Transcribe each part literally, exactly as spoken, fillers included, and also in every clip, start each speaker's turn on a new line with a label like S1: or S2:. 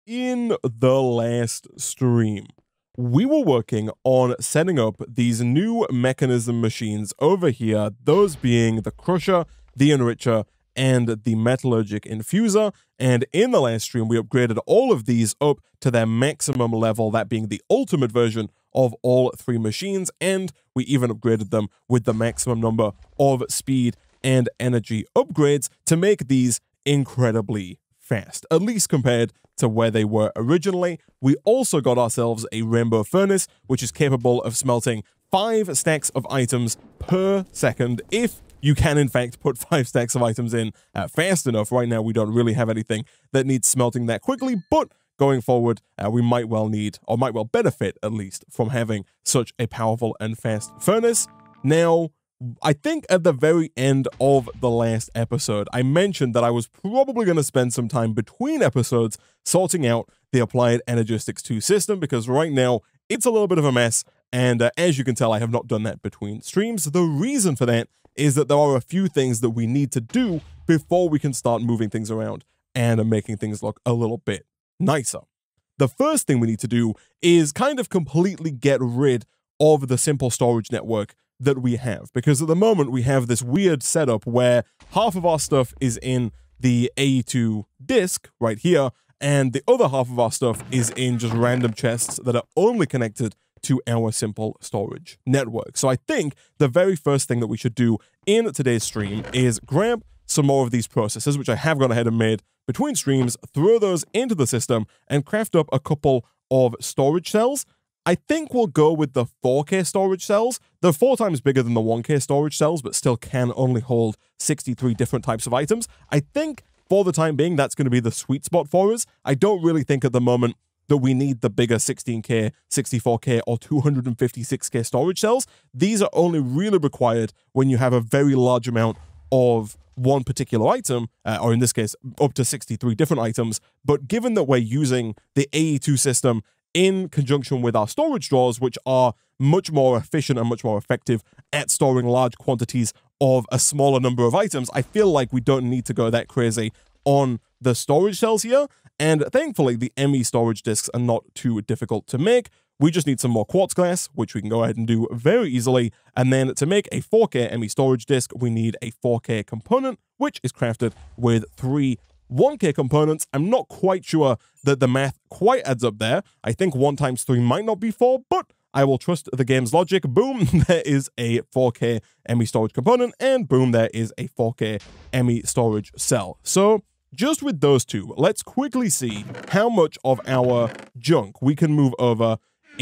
S1: In the last stream, we were working on setting up these new Mekanism machines over here, those being the Crusher, the Enricher, and the Metallurgic Infuser, and in the last stream we upgraded all of these up to their maximum level, that being the ultimate version of all three machines, and we even upgraded them with the maximum number of speed and energy upgrades to make these incredibly fast, at least compared to where they were originally. We also got ourselves a Rainbow Furnace, which is capable of smelting five stacks of items per second, if you can in fact put five stacks of items in uh, fast enough. Right now we don't really have anything that needs smelting that quickly, but going forward uh, we might well need, or might well benefit at least, from having such a powerful and fast furnace. Now, I think at the very end of the last episode, I mentioned that I was probably going to spend some time between episodes sorting out the Applied Energistics two system, because right now it's a little bit of a mess, and uh, as you can tell, I have not done that between streams. The reason for that is that there are a few things that we need to do before we can start moving things around and uh, making things look a little bit nicer. The first thing we need to do is kind of completely get rid of the simple storage network that we have, because at the moment we have this weird setup where half of our stuff is in the A E two disk right here, and the other half of our stuff is in just random chests that are only connected to our simple storage network. So I think the very first thing that we should do in today's stream is grab some more of these processors, which I have gone ahead and made between streams, throw those into the system, and craft up a couple of storage cells. I think we'll go with the four K storage cells. They're four times bigger than the one K storage cells, but still can only hold sixty-three different types of items. I think for the time being, that's going to be the sweet spot for us. I don't really think at the moment that we need the bigger sixteen K, sixty-four K, or two hundred fifty-six K storage cells. These are only really required when you have a very large amount of one particular item, uh, or in this case, up to sixty-three different items. But given that we're using the A E two system in conjunction with our storage drawers, which are much more efficient and much more effective at storing large quantities of a smaller number of items, I feel like we don't need to go that crazy on the storage cells here. And thankfully, the M E storage disks are not too difficult to make. We just need some more quartz glass, which we can go ahead and do very easily. And then to make a four K M E storage disk, we need a four K component, which is crafted with three one K components. I'm not quite sure that the math quite adds up there. I think one times three might not be four, but I will trust the game's logic. Boom, there is a four K M E storage component, and boom, there is a four K M E storage cell. So just with those two, let's quickly see how much of our junk we can move over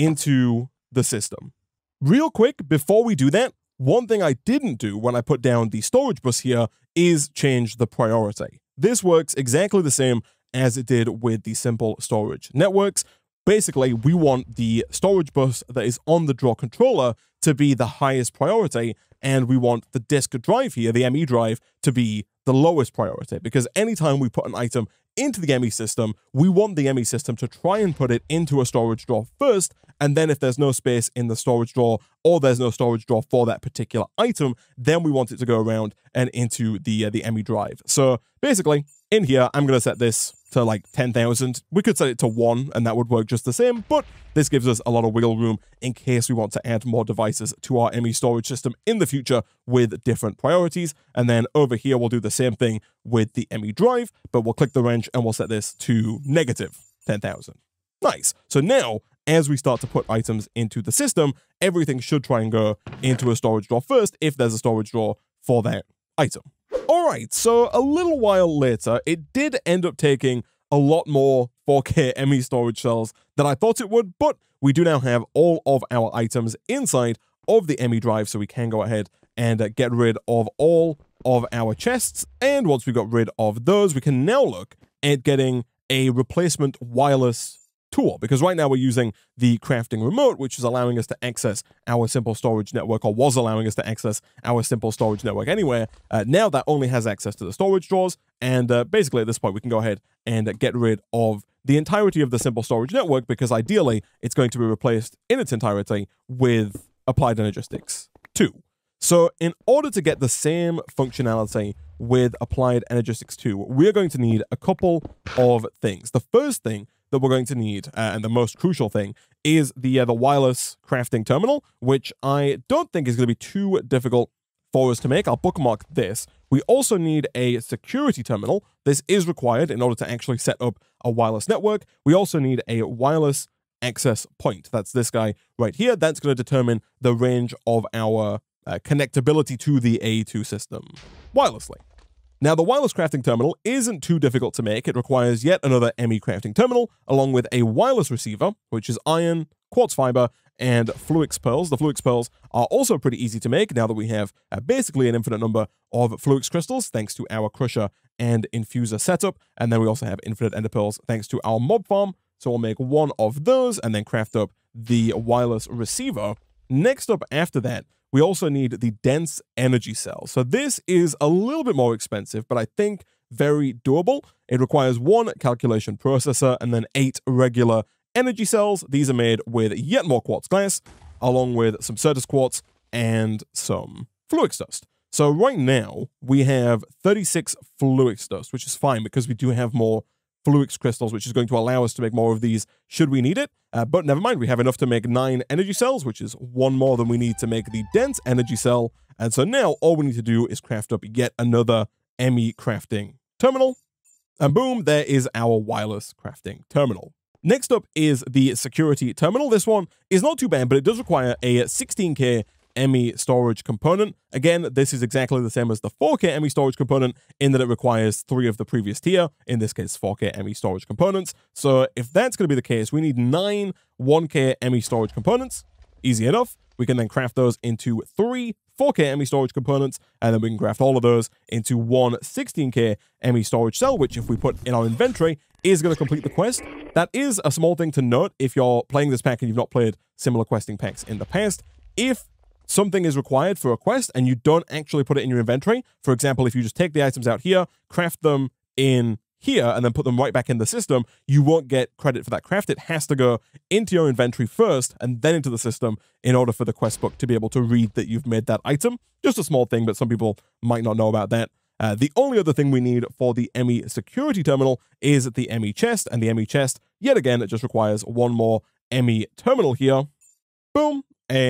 S1: into the system. Real quick, before we do that, one thing I didn't do when I put down the storage bus here is change the priority. This works exactly the same as it did with the simple storage networks. Basically, we want the storage bus that is on the draw controller to be the highest priority, and we want the disk drive here, the M E drive, to be the lowest priority, because anytime we put an item into the M E system, we want the M E system to try and put it into a storage drawer first, and then if there's no space in the storage drawer, or there's no storage drawer for that particular item, then we want it to go around and into the uh, the M E drive. So basically, in here, I'm going to set this to like ten thousand. We could set it to one, and that would work just the same, but this gives us a lot of wiggle room in case we want to add more devices to our M E storage system in the future with different priorities. And then over here, we'll do the same thing with the M E drive, but we'll click the wrench and we'll set this to negative ten thousand. Nice. So now, as we start to put items into the system, everything should try and go into a storage drawer first if there's a storage drawer for that item. All right, so a little while later, it did end up taking a lot more four K M E storage cells than I thought it would, but we do now have all of our items inside of the M E drive, so we can go ahead and uh, get rid of all of our chests. And once we got rid of those, we can now look at getting a replacement wireless tool, because right now we're using the crafting remote, which is allowing us to access our simple storage network, or was allowing us to access our simple storage network anywhere. Uh, now that only has access to the storage drawers, and uh, basically at this point we can go ahead and uh, get rid of the entirety of the simple storage network, because ideally it's going to be replaced in its entirety with Applied Energistics two. So in order to get the same functionality with Applied Energistics two, we're going to need a couple of things. The first thing that we're going to need, uh, and the most crucial thing, is the, uh, the wireless crafting terminal, which I don't think is going to be too difficult for us to make. I'll bookmark this. We also need a security terminal. This is required in order to actually set up a wireless network. We also need a wireless access point. That's this guy right here. That's going to determine the range of our uh, connectability to the A E two system wirelessly. Now, the wireless crafting terminal isn't too difficult to make. It requires yet another M E crafting terminal, along with a wireless receiver, which is iron, quartz fiber, and Fluix pearls. The Fluix pearls are also pretty easy to make now that we have uh, basically an infinite number of Fluix crystals, thanks to our crusher and infuser setup. And then we also have infinite ender pearls, thanks to our mob farm. So we'll make one of those and then craft up the wireless receiver. Next up after that, we also need the dense energy cell. So this is a little bit more expensive, but I think very doable. It requires one calculation processor and then eight regular energy cells. These are made with yet more quartz glass, along with some Certus quartz and some Fluix dust. So right now, we have thirty-six Fluix dust, which is fine because we do have more Fluix crystals, which is going to allow us to make more of these should we need it. Uh, but never mind, we have enough to make nine energy cells, which is one more than we need to make the dense energy cell. And so now all we need to do is craft up yet another M E crafting terminal. And boom, there is our wireless crafting terminal. Next up is the security terminal. This one is not too bad, but it does require a sixteen K M E storage component. Again, this is exactly the same as the four K M E storage component in that it requires three of the previous tier, in this case four K M E storage components. So if that's going to be the case, we need nine one K M E storage components. Easy enough. We can then craft those into three four K M E storage components, and then we can craft all of those into one sixteen K M E storage cell, which if we put in our inventory, is going to complete the quest. That is a small thing to note if you're playing this pack and you've not played similar questing packs in the past. If something is required for a quest and you don't actually put it in your inventory, for example, if you just take the items out here, craft them in here, and then put them right back in the system, you won't get credit for that craft. It has to go into your inventory first and then into the system in order for the quest book to be able to read that you've made that item. Just a small thing, but some people might not know about that. Uh, the only other thing we need for the M E security terminal is the M E chest, and the M E chest, yet again, it just requires one more M E terminal here. Boom,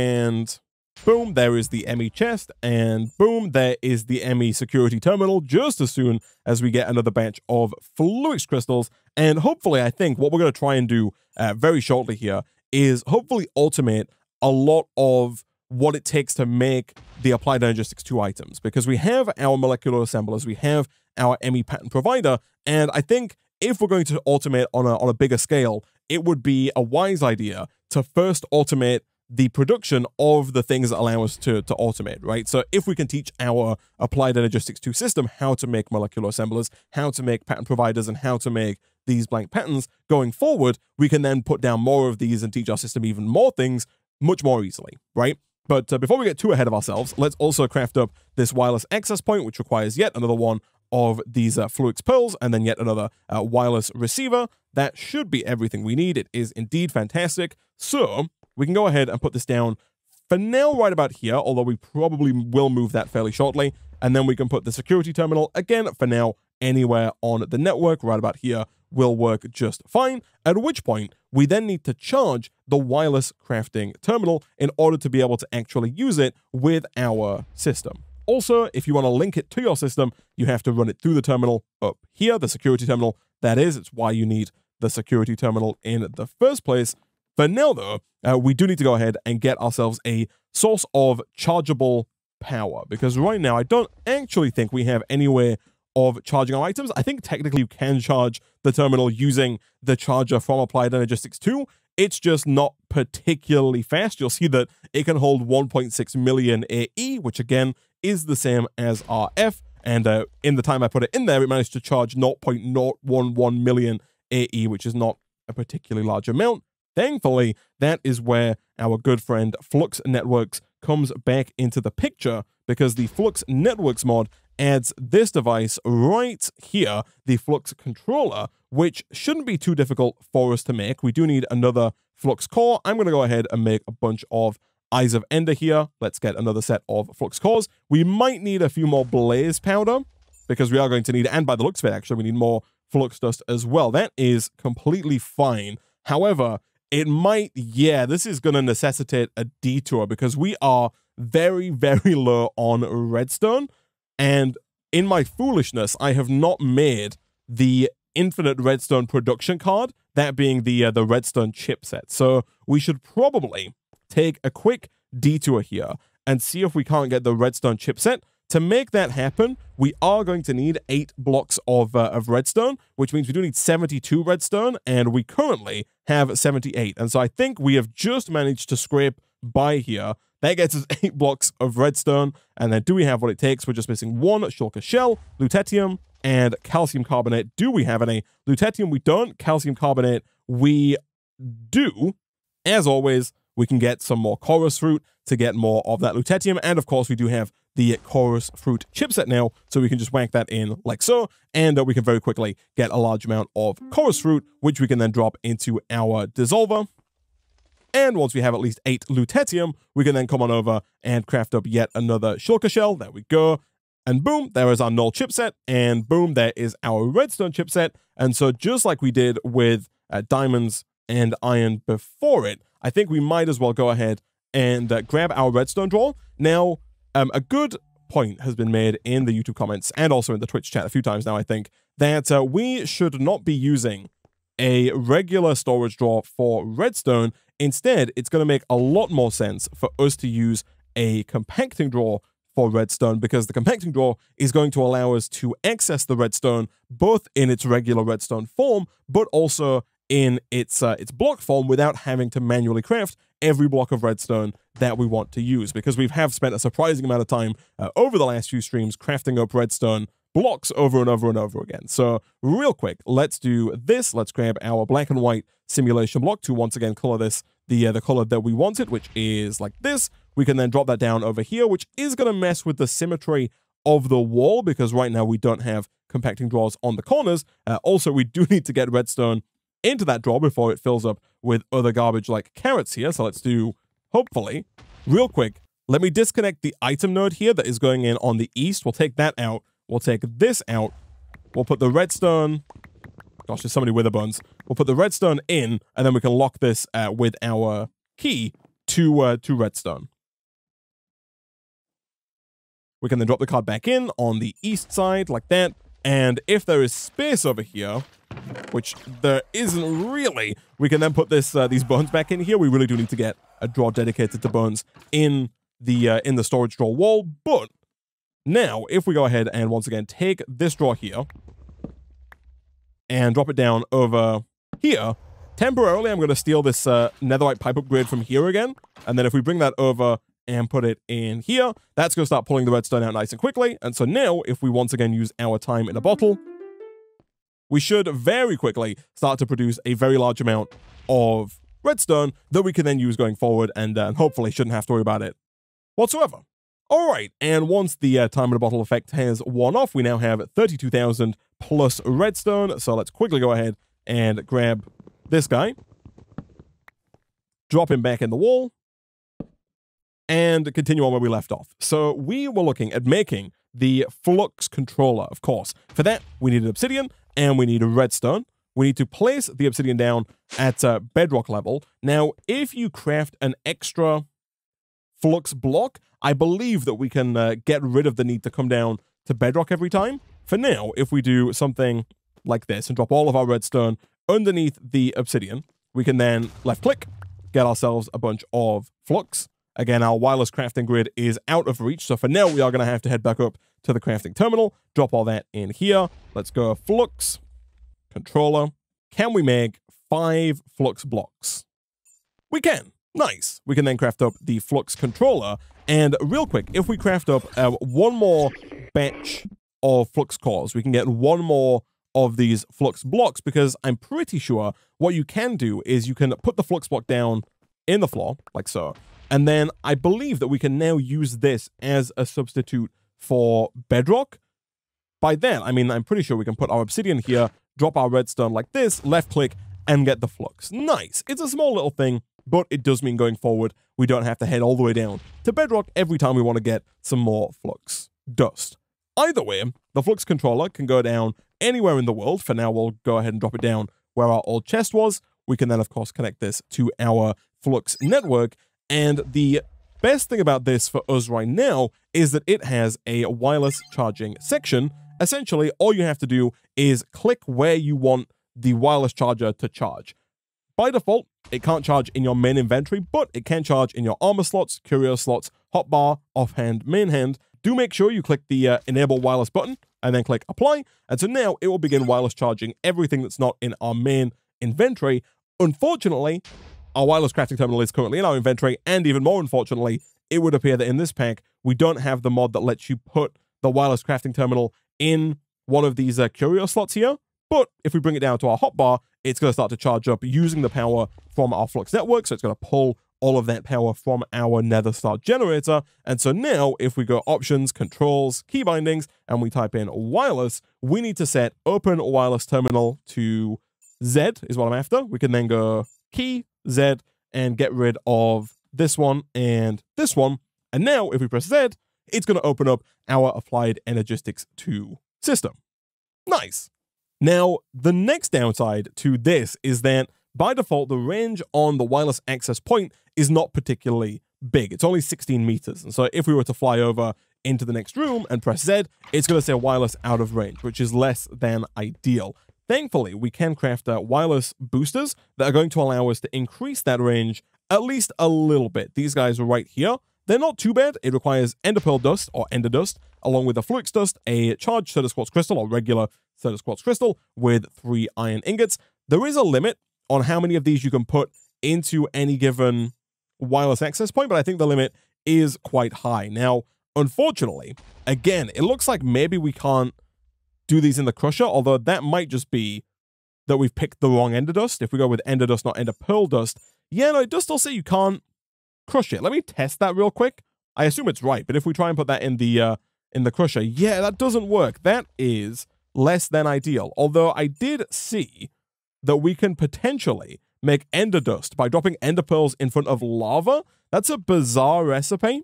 S1: and boom, there is the M E chest, and boom, there is the M E security terminal, just as soon as we get another batch of Fluix crystals. And hopefully, I think what we're going to try and do uh, very shortly here is hopefully automate a lot of what it takes to make the Applied Energistics two items, because we have our molecular assemblers, we have our M E pattern provider, and I think if we're going to automate on a, on a bigger scale, it would be a wise idea to first automate the production of the things that allow us to, to automate, right? So if we can teach our Applied Energistics two system how to make molecular assemblers, how to make pattern providers, and how to make these blank patterns going forward, we can then put down more of these and teach our system even more things much more easily, right? But uh, before we get too ahead of ourselves, let's also craft up this wireless access point, which requires yet another one of these uh, Fluix pearls, and then yet another uh, wireless receiver. That should be everything we need. It is indeed fantastic. So we can go ahead and put this down for now right about here, although we probably will move that fairly shortly. And then we can put the security terminal, again, for now, anywhere on the network right about here will work just fine, at which point we then need to charge the wireless crafting terminal in order to be able to actually use it with our system. Also, if you want to link it to your system, you have to run it through the terminal up here, the security terminal. That is, it's why you need the security terminal in the first place. For now, though, uh, we do need to go ahead and get ourselves a source of chargeable power, because right now I don't actually think we have anywhere of charging our items. I think technically you can charge the terminal using the charger from Applied Energistics two. It's just not particularly fast. You'll see that it can hold one point six million A E, which again is the same as R F. And uh, in the time I put it in there, it managed to charge zero point zero one one million A E, which is not a particularly large amount. Thankfully, that is where our good friend Flux Networks comes back into the picture, because the Flux Networks mod adds this device right here, the Flux controller, which shouldn't be too difficult for us to make. We do need another Flux core. I'm going to go ahead and make a bunch of Eyes of Ender here. Let's get another set of Flux cores. We might need a few more Blaze powder, because we are going to need, and by the looks of it, actually, we need more flux dust as well. That is completely fine. However, it might, yeah, this is going to necessitate a detour because we are very, very low on redstone. And in my foolishness, I have not made the infinite redstone production card, that being the uh, the redstone chipset. So we should probably take a quick detour here and see if we can't get the redstone chipset. To make that happen, we are going to need eight blocks of, uh, of redstone, which means we do need seventy-two redstone, and we currently have seventy-eight. And so I think we have just managed to scrape by here. That gets us eight blocks of redstone, and then do we have what it takes? We're just missing one shulker shell, lutetium, and calcium carbonate. Do we have any? Lutetium we don't, calcium carbonate we do. As always, we can get some more chorus fruit to get more of that lutetium, and of course we do have the chorus fruit chipset now, so we can just whack that in like so, and uh, we can very quickly get a large amount of chorus fruit, which we can then drop into our dissolver. And once we have at least eight lutetium, we can then come on over and craft up yet another shulker shell. There we go. And boom, there is our null chipset, and boom, there is our redstone chipset. And so just like we did with uh, diamonds and iron before it, I think we might as well go ahead and uh, grab our redstone drawer. Now, um, a good point has been made in the YouTube comments and also in the Twitch chat a few times now, I think, that uh, we should not be using a regular storage drawer for redstone. Instead, it's going to make a lot more sense for us to use a compacting drawer for redstone, because the compacting drawer is going to allow us to access the redstone both in its regular redstone form, but also in its uh, its block form without having to manually craft every block of redstone that we want to use, because we have spent a surprising amount of time uh, over the last few streams crafting up redstone blocks over and over and over again. So real quick, let's do this. Let's grab our black and white simulation block to once again color this the uh, the color that we wanted, which is like this. We can then drop that down over here, which is going to mess with the symmetry of the wall, because right now we don't have compacting drawers on the corners. Uh, also, we do need to get redstone into that drawer before it fills up with other garbage like carrots here. So let's do, hopefully, real quick, let me disconnect the item node here that is going in on the east. We'll take that out. We'll take this out. We'll put the redstone, gosh, there's so many wither bones. We'll put the redstone in, and then we can lock this uh, with our key to, uh, to redstone. We can then drop the card back in on the east side like that. And if there is space over here, which there isn't really, we can then put this uh, these bones back in here. We really do need to get a drawer dedicated to bones in the uh, in the storage drawer wall. But now, if we go ahead and once again take this drawer here and drop it down over here, temporarily I'm going to steal this uh, netherite pipe upgrade from here again. And then if we bring that over and put it in here, that's going to start pulling the redstone out nice and quickly. And so now, if we once again use our time in a bottle, we should very quickly start to produce a very large amount of redstone that we can then use going forward, and uh, hopefully shouldn't have to worry about it whatsoever. All right, and once the uh, time in a bottle effect has worn off, we now have thirty-two thousand plus redstone. So let's quickly go ahead and grab this guy, drop him back in the wall, and continue on where we left off. So we were looking at making the flux controller, of course. For that, we need an obsidian, and we need a redstone. We need to place the obsidian down at uh, bedrock level. Now, if you craft an extra flux block, I believe that we can uh, get rid of the need to come down to bedrock every time. For now, if we do something like this and drop all of our redstone underneath the obsidian, we can then left-click, get ourselves a bunch of flux. Again, our wireless crafting grid is out of reach, so for now we are going to have to head back up to the crafting terminal, drop all that in here. Let's go flux, controller. Can we make five flux blocks? We can. Nice. We can then craft up the flux controller, and real quick, if we craft up uh, one more batch of flux cores, we can get one more of these flux blocks, because I'm pretty sure what you can do is you can put the flux block down in the floor, like so. And then I believe that we can now use this as a substitute for bedrock. By then, I mean, I'm pretty sure we can put our obsidian here, drop our redstone like this, left click, and get the flux. Nice. It's a small little thing, but it does mean going forward, we don't have to head all the way down to bedrock every time we want to get some more flux dust. Either way, the flux controller can go down anywhere in the world. For now, we'll go ahead and drop it down where our old chest was. We can then, of course, connect this to our Flux network. And the best thing about this for us right now is that it has a wireless charging section. Essentially, all you have to do is click where you want the wireless charger to charge. By default, it can't charge in your main inventory, but it can charge in your armor slots, curio slots, hotbar, offhand, main hand. Do make sure you click the uh, enable wireless button and then click apply. And so now it will begin wireless charging everything that's not in our main inventory. Unfortunately, our wireless crafting terminal is currently in our inventory, and even more unfortunately, it would appear that in this pack, we don't have the mod that lets you put the wireless crafting terminal in one of these uh, curio slots here. But if we bring it down to our hotbar, it's going to start to charge up using the power from our Flux network, so it's going to pull all of that power from our Nether Star generator. And so now, if we go options, controls, key bindings, and we type in wireless, we need to set open wireless terminal to Z is what I'm after. We can then go key, Z, and get rid of this one and this one. And now, if we press Z, it's going to open up our Applied Energistics two system. Nice. Now, the next downside to this is that by default, the range on the wireless access point is not particularly big. It's only sixteen meters. And so if we were to fly over into the next room and press Z, it's going to say wireless out of range, which is less than ideal. Thankfully, we can craft uh, wireless boosters that are going to allow us to increase that range at least a little bit. These guys are right here. They're not too bad. It requires Ender Pearl Dust or Ender Dust, along with a Flux Dust, a charged Certus Quartz Crystal or regular Certus Quartz Crystal with three iron ingots. There is a limit on how many of these you can put into any given wireless access point, but I think the limit is quite high. Now, unfortunately, again, it looks like maybe we can't do these in the Crusher, although that might just be that we've picked the wrong Ender Dust. If we go with Ender Dust, not Ender Pearl Dust, yeah, no, it does still say you can't crush it. Let me test that real quick. I assume it's right, but if we try and put that in the uh, in the Crusher, yeah, that doesn't work. That is less than ideal. Although I did see that we can potentially make Ender Dust by dropping Ender Pearls in front of lava. That's a bizarre recipe,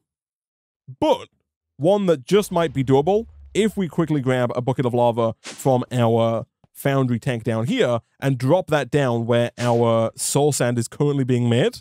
S1: but one that just might be doable if we quickly grab a bucket of lava from our foundry tank down here and drop that down where our soul sand is currently being made.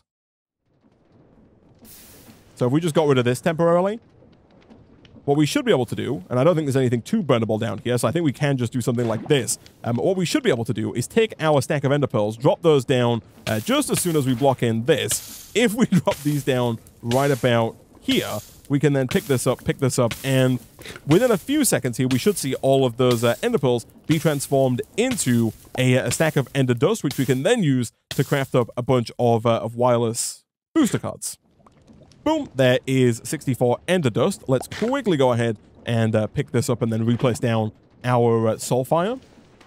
S1: So if we just got rid of this temporarily, what we should be able to do, and I don't think there's anything too burnable down here, so I think we can just do something like this. Um, what we should be able to do is take our stack of ender pearls, drop those down uh, just as soon as we block in this. If we drop these down right about here, we can then pick this up, pick this up, and within a few seconds here, we should see all of those uh, ender pearls be transformed into a, a stack of ender dust, which we can then use to craft up a bunch of, uh, of wireless booster cards. Boom, there is sixty-four ender dust. Let's quickly go ahead and uh, pick this up and then replace down our uh, soulfire.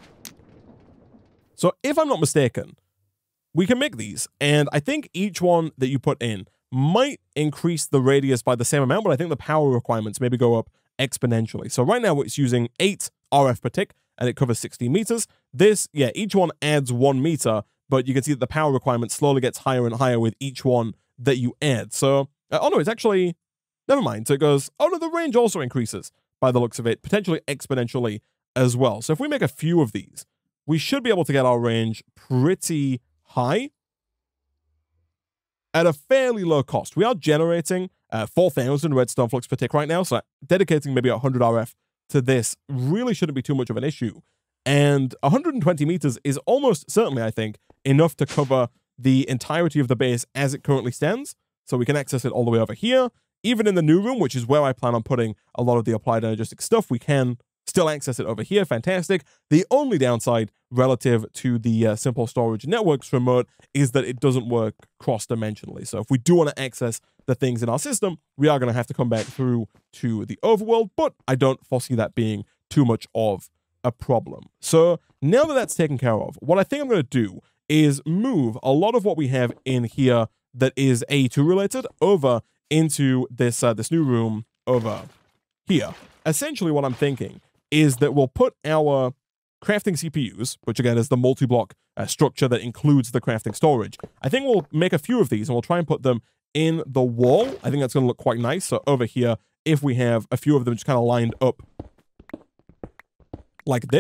S1: So if I'm not mistaken, we can make these, and I think each one that you put in might increase the radius by the same amount, but I think the power requirements maybe go up exponentially. So right now it's using eight R F per tick, and it covers sixteen meters. This, yeah, each one adds one meter, but you can see that the power requirement slowly gets higher and higher with each one that you add. So, uh, oh no, it's actually, never mind. So it goes, oh no, the range also increases by the looks of it, potentially exponentially as well. So if we make a few of these, we should be able to get our range pretty high at a fairly low cost. We are generating uh, four thousand redstone flux per tick right now, so dedicating maybe one hundred R F to this really shouldn't be too much of an issue. And one hundred twenty meters is almost certainly, I think, enough to cover the entirety of the base as it currently stands. So we can access it all the way over here. Even in the new room, which is where I plan on putting a lot of the applied energetic stuff, we can still access it over here. Fantastic. The only downside relative to the uh, simple storage networks remote is that it doesn't work cross-dimensionally. So if we do want to access the things in our system, we are going to have to come back through to the overworld, but I don't foresee that being too much of a problem. So now that that's taken care of, what I think I'm going to do is move a lot of what we have in here that is A E two related over into this, uh, this new room over here. Essentially what I'm thinking is that we'll put our crafting C P Us, which again is the multi-block uh, structure that includes the crafting storage. I think we'll make a few of these and we'll try and put them in the wall. I think that's going to look quite nice. So over here, if we have a few of them just kind of lined up like this,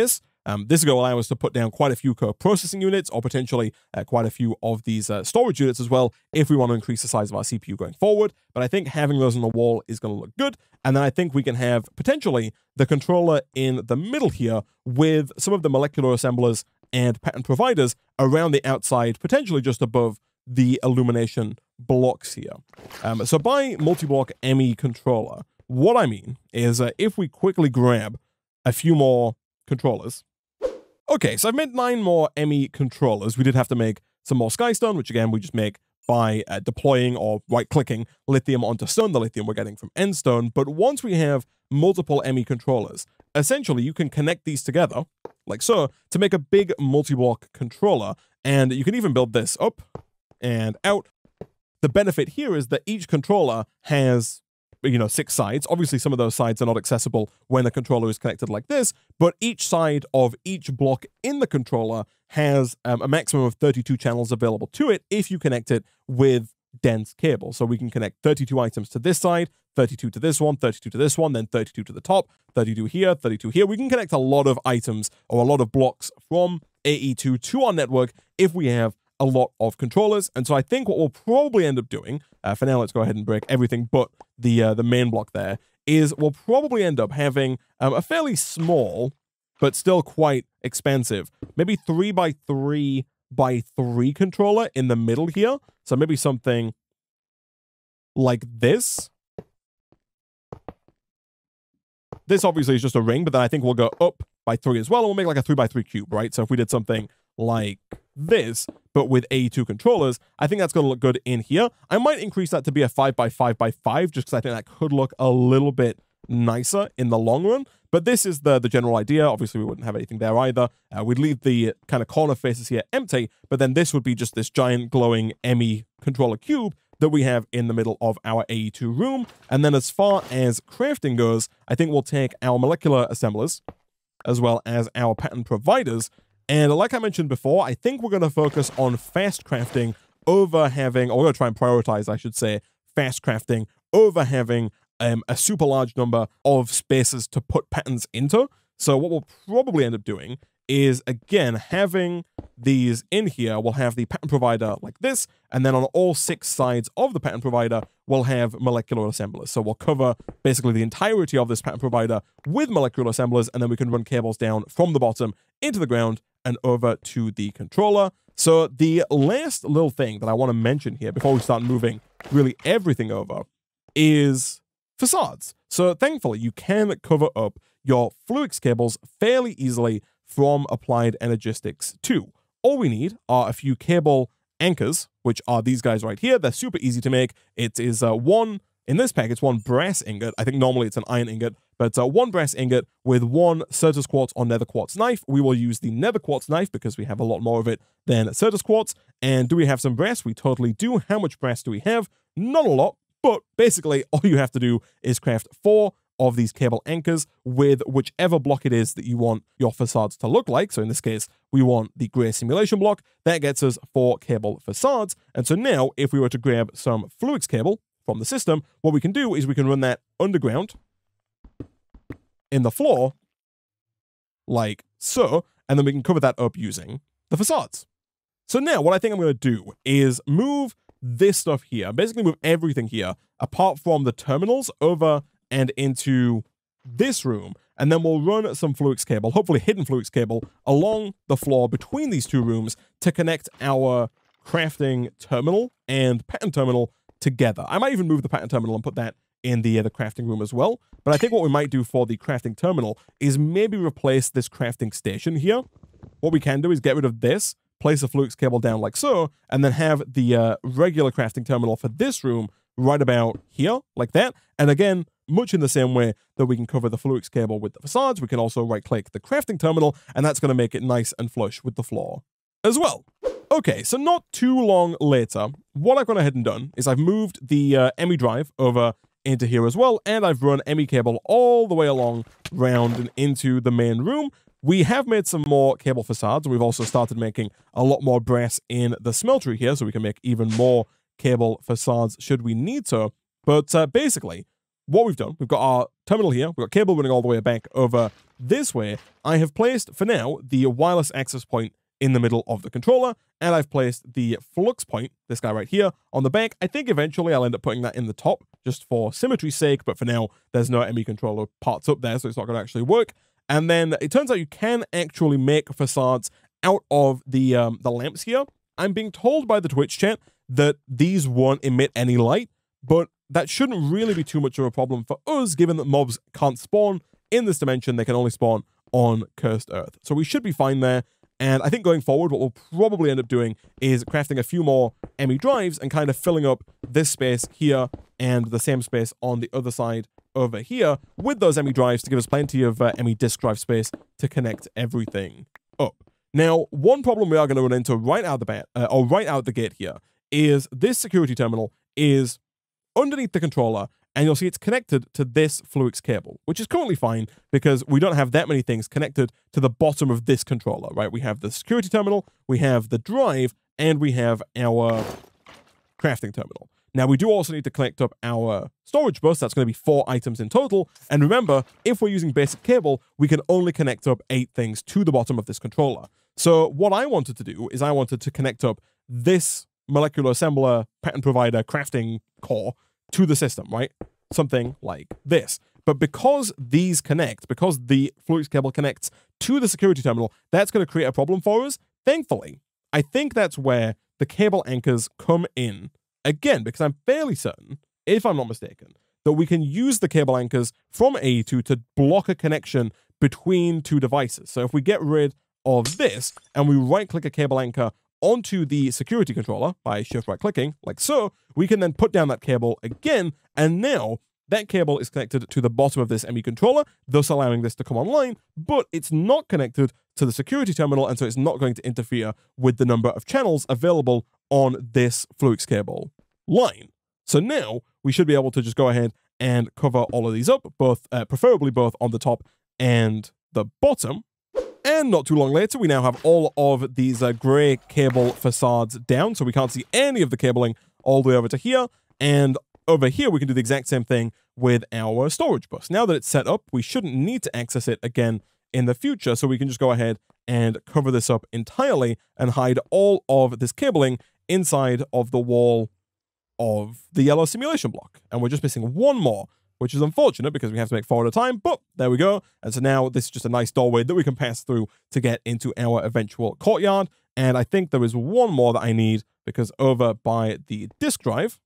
S1: Um, this is going to allow us to put down quite a few co-processing units, or potentially uh, quite a few of these uh, storage units as well, if we want to increase the size of our C P U going forward. But I think having those on the wall is going to look good. And then I think we can have, potentially, the controller in the middle here with some of the molecular assemblers and pattern providers around the outside, potentially just above the illumination blocks here. Um, so by multi-block M E controller, what I mean is uh, if we quickly grab a few more controllers. Okay, so I've made nine more M E controllers. We did have to make some more Skystone, which again, we just make by uh, deploying or right-clicking lithium onto stone, the lithium we're getting from endstone. But once we have multiple M E controllers, essentially you can connect these together, like so, to make a big multi-block controller. And you can even build this up and out. The benefit here is that each controller has, you know, six sides. Obviously, some of those sides are not accessible when the controller is connected like this, but each side of each block in the controller has um, a maximum of thirty-two channels available to it if you connect it with dense cable. So we can connect thirty-two items to this side, thirty-two to this one, thirty-two to this one, then thirty-two to the top, thirty-two here, thirty-two here. We can connect a lot of items or a lot of blocks from A E two to our network if we have a lot of controllers. And so I think what we'll probably end up doing, uh, for now, let's go ahead and break everything but the uh, the main block there, is we'll probably end up having um, a fairly small, but still quite expensive, maybe three by three by three controller in the middle here. So maybe something like this. This obviously is just a ring, but then I think we'll go up by three as well, and we'll make like a three by three cube, right? So if we did something like this, but with A E two controllers, I think that's going to look good in here. I might increase that to be a five by five by five, just because I think that could look a little bit nicer in the long run. But this is the, the general idea. Obviously, we wouldn't have anything there either. Uh, we'd leave the kind of corner faces here empty, but then this would be just this giant glowing M E controller cube that we have in the middle of our A E two room. And then as far as crafting goes, I think we'll take our molecular assemblers as well as our pattern providers. And like I mentioned before, I think we're going to focus on fast crafting over having, or we're going to try and prioritize, I should say, fast crafting over having um, a super large number of spaces to put patterns into. So what we'll probably end up doing is, again, having these in here, we'll have the pattern provider like this, and then on all six sides of the pattern provider, we'll have molecular assemblers. So we'll cover basically the entirety of this pattern provider with molecular assemblers, and then we can run cables down from the bottom into the ground and over to the controller. So the last little thing that I want to mention here before we start moving really everything over is facades. So thankfully, you can cover up your Fluix cables fairly easily from Applied Energistics two. All we need are a few cable anchors, which are these guys right here. They're super easy to make. It is uh, one, in this pack, it's one brass ingot. I think normally it's an iron ingot, but uh, one brass ingot with one Certus quartz or nether quartz knife. We will use the nether quartz knife because we have a lot more of it than Certus quartz. And do we have some brass? We totally do. How much brass do we have? Not a lot, but basically all you have to do is craft four of these cable anchors with whichever block it is that you want your facades to look like. So in this case, we want the gray simulation block. That gets us four cable facades. And so now, if we were to grab some Fluix cable from the system, what we can do is we can run that underground in the floor, like so, and then we can cover that up using the facades. So now, what I think I'm going to do is move this stuff here, basically move everything here, apart from the terminals, over and into this room, and then we'll run some Fluix cable, hopefully hidden Fluix cable, along the floor between these two rooms to connect our crafting terminal and pattern terminal together. I might even move the pattern terminal and put that in the, uh, the crafting room as well, but I think what we might do for the crafting terminal is maybe replace this crafting station here. What we can do is get rid of this, place a Fluix cable down like so, and then have the uh, regular crafting terminal for this room right about here, like that. And again, much in the same way that we can cover the Fluix cable with the facades, we can also right-click the crafting terminal, and that's going to make it nice and flush with the floor as well. Okay, so not too long later, what I've gone ahead and done is I've moved the uh, M E drive over into here as well, and I've run M E cable all the way along, round and into the main room. We have made some more cable facades, and we've also started making a lot more brass in the smeltery here, so we can make even more cable facades should we need to. But uh, basically, what we've done, we've got our terminal here, we've got cable running all the way back over this way. I have placed, for now, the wireless access point in the middle of the controller, and I've placed the flux point, this guy right here, on the back. I think eventually I'll end up putting that in the top, just for symmetry's sake, but for now, there's no M E controller parts up there, so it's not going to actually work. And then it turns out you can actually make facades out of the, um, the lamps here. I'm being told by the Twitch chat that these won't emit any light, but that shouldn't really be too much of a problem for us, given that mobs can't spawn in this dimension. They can only spawn on Cursed Earth. So we should be fine there. And I think going forward, what we'll probably end up doing is crafting a few more M E drives and kind of filling up this space here and the same space on the other side over here with those M E drives to give us plenty of uh, M E disk drive space to connect everything up. Now, one problem we are going to run into right out the bat, uh, or right out the gate here, is this security terminal is underneath the controller, and you'll see it's connected to this Fluix cable, which is currently fine because we don't have that many things connected to the bottom of this controller, right? We have the security terminal, we have the drive, and we have our crafting terminal. Now, we do also need to connect up our storage bus. That's going to be four items in total. And remember, if we're using basic cable, we can only connect up eight things to the bottom of this controller. So what I wanted to do is I wanted to connect up this molecular assembler pattern provider crafting core to the system, right? Something like this. But because these connect, because the Fluix cable connects to the security terminal, that's going to create a problem for us. Thankfully, I think that's where the cable anchors come in again, because I'm fairly certain, if I'm not mistaken, that we can use the cable anchors from A E two to block a connection between two devices. So if we get rid of this and we right-click a cable anchor onto the security controller by shift right clicking, like so, we can then put down that cable again, and now that cable is connected to the bottom of this M E controller, thus allowing this to come online, but it's not connected to the security terminal, and so it's not going to interfere with the number of channels available on this Fluix cable line. So now we should be able to just go ahead and cover all of these up, both uh, preferably both on the top and the bottom. And not too long later, we now have all of these uh, gray cable facades down, so we can't see any of the cabling all the way over to here. And over here, we can do the exact same thing with our storage bus. Now that it's set up, we shouldn't need to access it again in the future, so we can just go ahead and cover this up entirely and hide all of this cabling inside of the wall of the yellow simulation block. And we're just missing one more, which is unfortunate because we have to make four at a time, but there we go. And so now this is just a nice doorway that we can pass through to get into our eventual courtyard. And I think there is one more that I need, because over by the disk drive,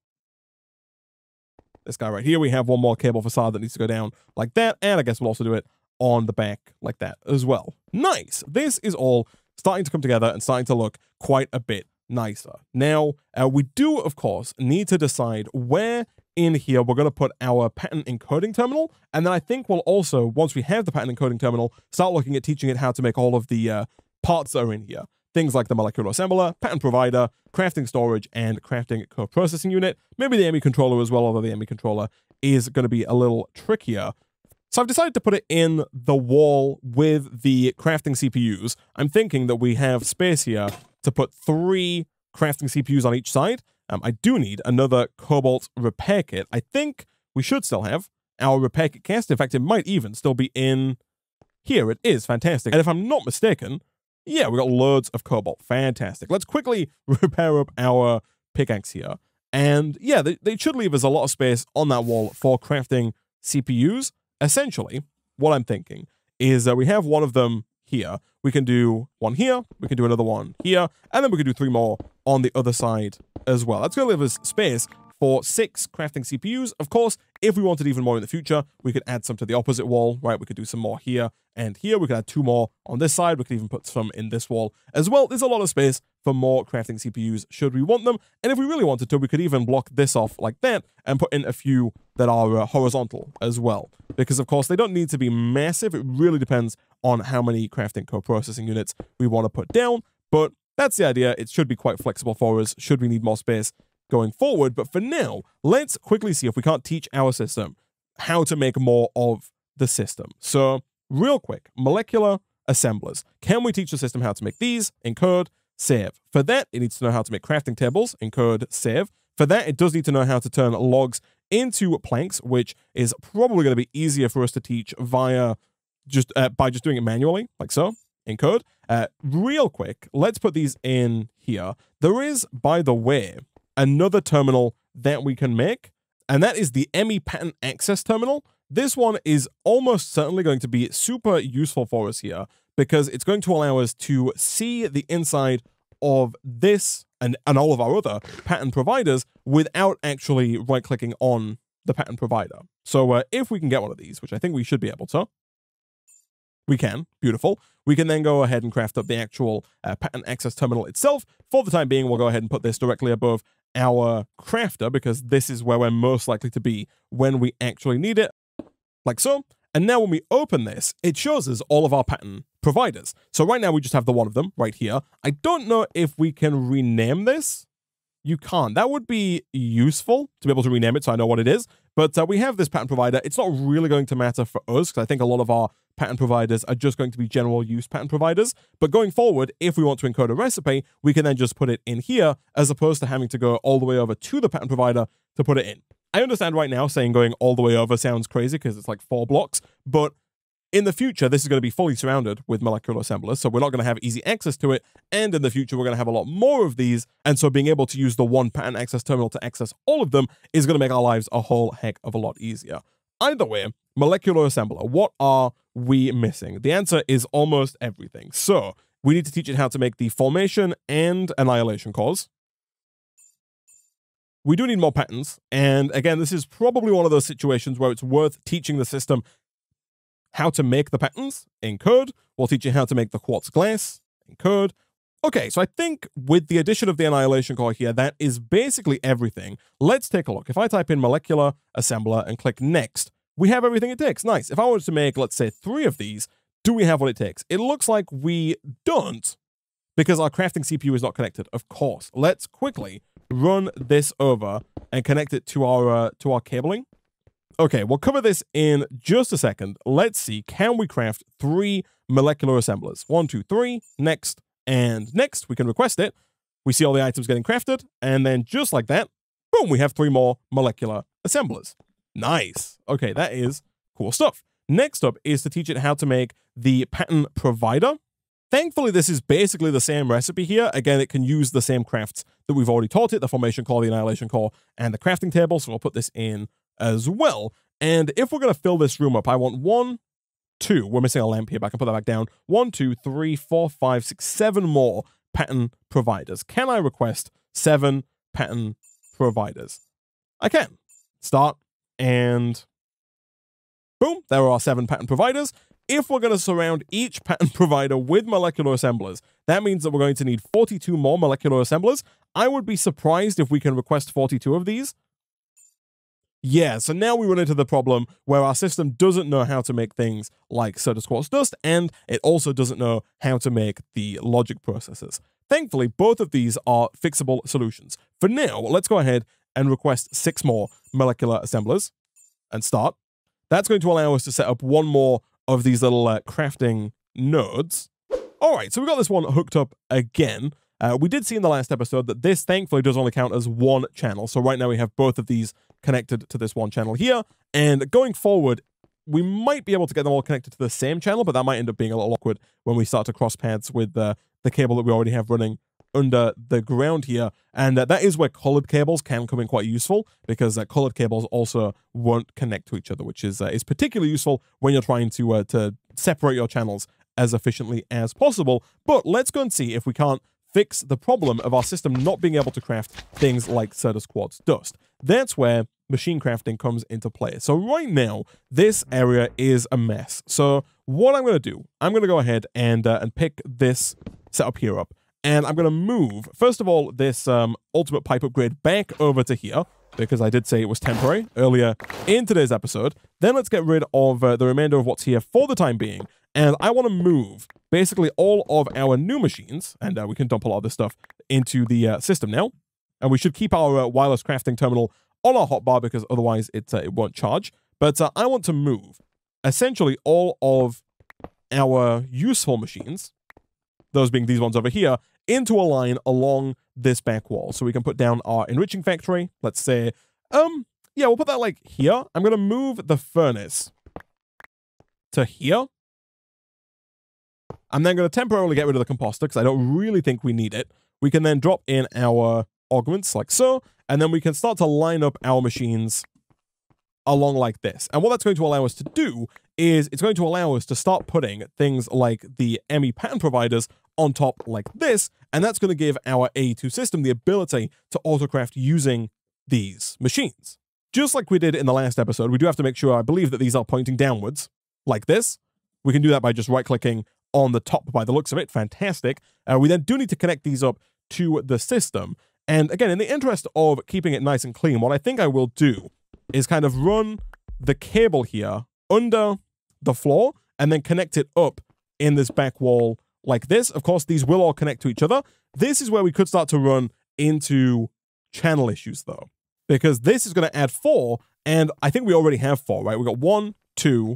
S1: this guy right here, we have one more cable facade that needs to go down like that. And I guess we'll also do it on the back like that as well. Nice. This is all starting to come together and starting to look quite a bit nicer. Now, uh, we do, of course, need to decide where in here we're going to put our pattern encoding terminal. And then I think we'll also, once we have the pattern encoding terminal, start looking at teaching it how to make all of the uh, parts that are in here. Things like the molecular assembler, pattern provider, crafting storage, and crafting co-processing unit. Maybe the M E controller as well, although the M E controller is going to be a little trickier. So I've decided to put it in the wall with the crafting C P Us. I'm thinking that we have space here to put three crafting C P Us on each side. Um, I do need another cobalt repair kit. I think we should still have our repair kit cast. In fact, it might even still be in here. It is fantastic. And if I'm not mistaken, yeah, we got loads of cobalt. Fantastic. Let's quickly repair up our pickaxe here. And yeah, they, they should leave us a lot of space on that wall for crafting C P Us. Essentially, what I'm thinking is that we have one of them here. We can do one here, we can do another one here, and then we can do three more on the other side as well. That's going to leave us space for six crafting C P Us. Of course, if we wanted even more in the future, we could add some to the opposite wall, right? We could do some more here and here. We could add two more on this side. We could even put some in this wall as well. There's a lot of space for more crafting C P Us should we want them. And if we really wanted to, we could even block this off like that and put in a few that are uh, horizontal as well. Because, of course, they don't need to be massive. It really depends on how many crafting co-processing units we want to put down. But that's the idea. It should be quite flexible for us should we need more space going forward. But for now, let's quickly see if we can't teach our system how to make more of the system. So real quick, molecular assemblers. Can we teach the system how to make these? Encode, save. For that, it needs to know how to make crafting tables. Encode, save. For that, it does need to know how to turn logs into planks, which is probably going to be easier for us to teach via just uh, by just doing it manually, like so, in code. Uh, real quick, let's put these in here. There is, by the way, another terminal that we can make, and that is the M E pattern access terminal. This one is almost certainly going to be super useful for us here because it's going to allow us to see the inside of this and, and all of our other pattern providers without actually right-clicking on the pattern provider. So uh, if we can get one of these, which I think we should be able to, we can, beautiful. We can then go ahead and craft up the actual uh, pattern access terminal itself. For the time being, we'll go ahead and put this directly above our crafter because this is where we're most likely to be when we actually need it, like so. And now when we open this, it shows us all of our pattern providers. So right now we just have the one of them right here. I don't know if we can rename this. You can't. That would be useful to be able to rename it so I know what it is. But uh, we have this pattern provider. It's not really going to matter for us because I think a lot of our pattern providers are just going to be general use pattern providers. But going forward, if we want to encode a recipe, we can then just put it in here as opposed to having to go all the way over to the pattern provider to put it in. I understand right now saying going all the way over sounds crazy because it's like four blocks, but in the future, this is going to be fully surrounded with molecular assemblers, so we're not going to have easy access to it, and in the future, we're going to have a lot more of these, and so being able to use the one pattern access terminal to access all of them is going to make our lives a whole heck of a lot easier. Either way, molecular assembler, what are we missing? The answer is almost everything. So we need to teach it how to make the formation and annihilation cores. We do need more patterns, and again, this is probably one of those situations where it's worth teaching the system how to make the patterns in code. We'll teach you how to make the quartz glass in code. Okay, so I think with the addition of the annihilation core here, that is basically everything. Let's take a look. If I type in molecular assembler and click next, we have everything it takes. Nice. If I wanted to make, let's say, three of these, do we have what it takes? It looks like we don't because our crafting C P U is not connected. Of course. Let's quickly run this over and connect it to our uh, to our cabling. Okay, we'll cover this in just a second. Let's see, can we craft three molecular assemblers? One, two, three, next, and next. We can request it. We see all the items getting crafted, and then just like that, boom, we have three more molecular assemblers. Nice. Okay, that is cool stuff. Next up is to teach it how to make the pattern provider. Thankfully, this is basically the same recipe here. Again, it can use the same crafts that we've already taught it, the formation core, the annihilation core, and the crafting table. So we'll put this in as well. And if we're going to fill this room up, I want one, two, we're missing a lamp here, but I can put that back down. One, two, three, four, five, six, seven more pattern providers. Can I request seven pattern providers? I can. Start, and boom, there are seven pattern providers. If we're going to surround each pattern provider with molecular assemblers, that means that we're going to need forty-two more molecular assemblers. I would be surprised if we can request forty-two of these. Yeah, so now we run into the problem where our system doesn't know how to make things like Certus Quartz Dust, and it also doesn't know how to make the logic processors. Thankfully, both of these are fixable solutions. For now, let's go ahead and request six more molecular assemblers and start. That's going to allow us to set up one more of these little uh, crafting nodes. All right, so we got this one hooked up again. Uh, we did see in the last episode that this thankfully does only count as one channel. So right now we have both of these connected to this one channel here. And going forward, we might be able to get them all connected to the same channel, but that might end up being a little awkward when we start to cross paths with uh, the cable that we already have running under the ground here. And uh, that is where colored cables can come in quite useful, because uh, colored cables also won't connect to each other, which is uh, is particularly useful when you're trying to uh, to separate your channels as efficiently as possible. But let's go and see if we can't fix the problem of our system not being able to craft things like Certus Quartz Dust. That's where machine crafting comes into play. So right now, this area is a mess. So what I'm going to do, I'm going to go ahead and, uh, and pick this setup here up. And I'm going to move, first of all, this um, ultimate pipe upgrade back over to here, because I did say it was temporary earlier in today's episode. Then let's get rid of uh, the remainder of what's here for the time being. And I want to move basically all of our new machines, and uh, we can dump a lot of this stuff into the uh, system now. And we should keep our uh, wireless crafting terminal on our hotbar, because otherwise it, uh, it won't charge. But uh, I want to move essentially all of our useful machines, those being these ones over here, into a line along this back wall. So we can put down our enriching factory. Let's say, um, yeah, we'll put that like here. I'm going to move the furnace to here. I'm then going to temporarily get rid of the composter because I don't really think we need it. We can then drop in our augments like so, and then we can start to line up our machines along like this. And what that's going to allow us to do is it's going to allow us to start putting things like the M E pattern providers on top like this, and that's going to give our A E two system the ability to autocraft using these machines. Just like we did in the last episode, we do have to make sure, I believe, that these are pointing downwards like this. We can do that by just right-clicking on the top by the looks of it. Fantastic. Uh, we then do need to connect these up to the system. And again, in the interest of keeping it nice and clean, what I think I will do is kind of run the cable here under the floor and then connect it up in this back wall like this. Of course, these will all connect to each other. This is where we could start to run into channel issues, though, because this is going to add four, and I think we already have four, right? We've got one, two,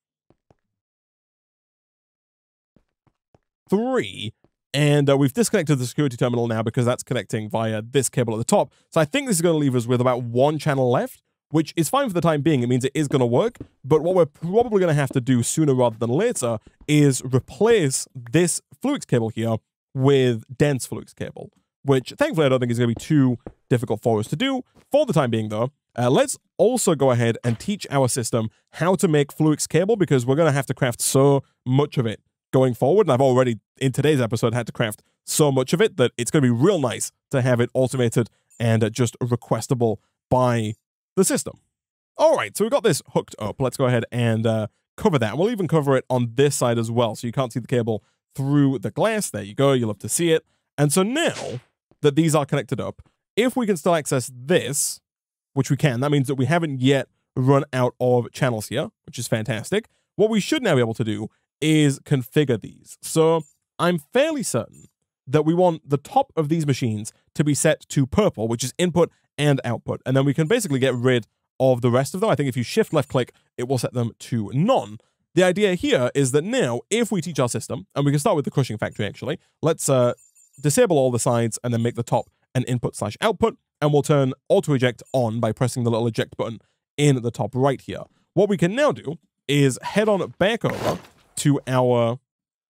S1: three, and uh, we've disconnected the security terminal now because that's connecting via this cable at the top. So I think this is going to leave us with about one channel left, which is fine for the time being. It means it is going to work, but what we're probably going to have to do sooner rather than later is replace this Fluix cable here with dense Fluix cable, which thankfully I don't think is going to be too difficult for us to do. For the time being, though, uh, let's also go ahead and teach our system how to make Fluix cable, because we're going to have to craft so much of it going forward, and I've already, in today's episode, had to craft so much of it that it's going to be real nice to have it automated and uh, just requestable by the system. All right, so we've got this hooked up. Let's go ahead and uh, cover that. We'll even cover it on this side as well, so you can't see the cable through the glass. There you go. You'll have to see it. And so now that these are connected up, if we can still access this, which we can, that means that we haven't yet run out of channels here, which is fantastic. What we should now be able to do is configure these. So I'm fairly certain that we want the top of these machines to be set to purple, which is input and output. And then we can basically get rid of the rest of them. I think if you shift left click, it will set them to none. The idea here is that now, if we teach our system, and we can start with the crushing factory actually, let's uh, disable all the sides and then make the top an input slash output, and we'll turn auto eject on by pressing the little eject button in the top right here. What we can now do is head on back over to our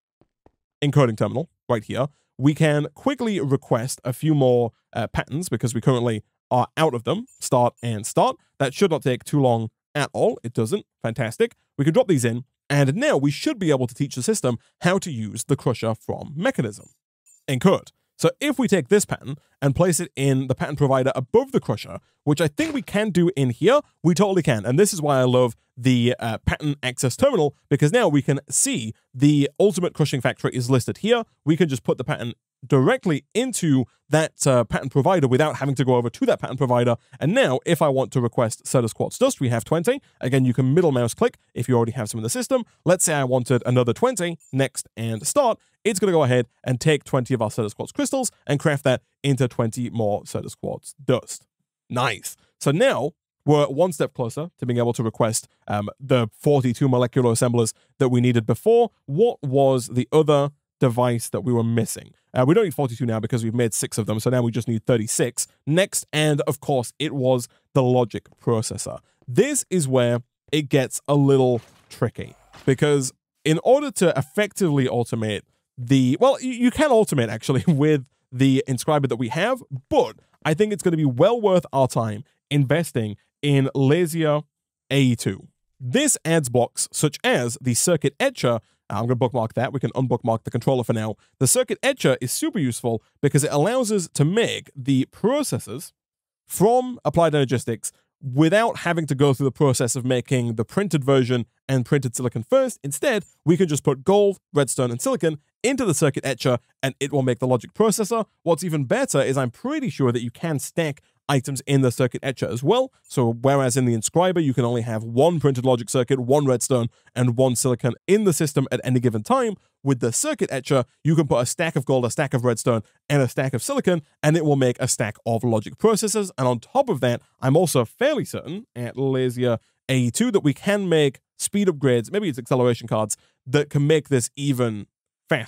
S1: encoding terminal right here. We can quickly request a few more uh, patterns because we currently are out of them. Start and start. That should not take too long at all. It doesn't. Fantastic. We can drop these in, and now we should be able to teach the system how to use the crusher from Mekanism. Encode. So if we take this pattern and place it in the pattern provider above the crusher, which I think we can do in here, we totally can. And this is why I love the uh, pattern access terminal, because now we can see the ultimate crushing factory is listed here. We can just put the pattern directly into that uh, pattern provider without having to go over to that pattern provider. And now, if I want to request Certus Quartz Dust, we have twenty. Again, you can middle mouse click if you already have some in the system. Let's say I wanted another twenty, next and start. It's going to go ahead and take twenty of our Certus Quartz crystals and craft that into twenty more Certus Quartz Dust. Nice. So now we're one step closer to being able to request um, the forty-two molecular assemblers that we needed before. What was the other device that we were missing? Uh, we don't need forty-two now because we've made six of them, so now we just need thirty-six. Next, and of course, it was the logic processor. This is where it gets a little tricky, because in order to effectively automate the, well, you, you can automate actually with the inscriber that we have, but I think it's going to be well worth our time investing in LAZIER A E two. This adds blocks such as the circuit etcher. I'm going to bookmark that. We can unbookmark the controller for now. The circuit etcher is super useful because it allows us to make the processes from Applied Energistics without having to go through the process of making the printed version and printed silicon first. Instead, we can just put gold, redstone, and silicon into the circuit etcher, and it will make the logic processor. What's even better is I'm pretty sure that you can stack items in the circuit etcher as well. So whereas in the inscriber, you can only have one printed logic circuit, one redstone, and one silicon in the system at any given time, with the circuit etcher, you can put a stack of gold, a stack of redstone, and a stack of silicon, and it will make a stack of logic processors. And on top of that, I'm also fairly certain at LAZIER A E two that we can make speed upgrades, maybe it's acceleration cards, that can make this even faster.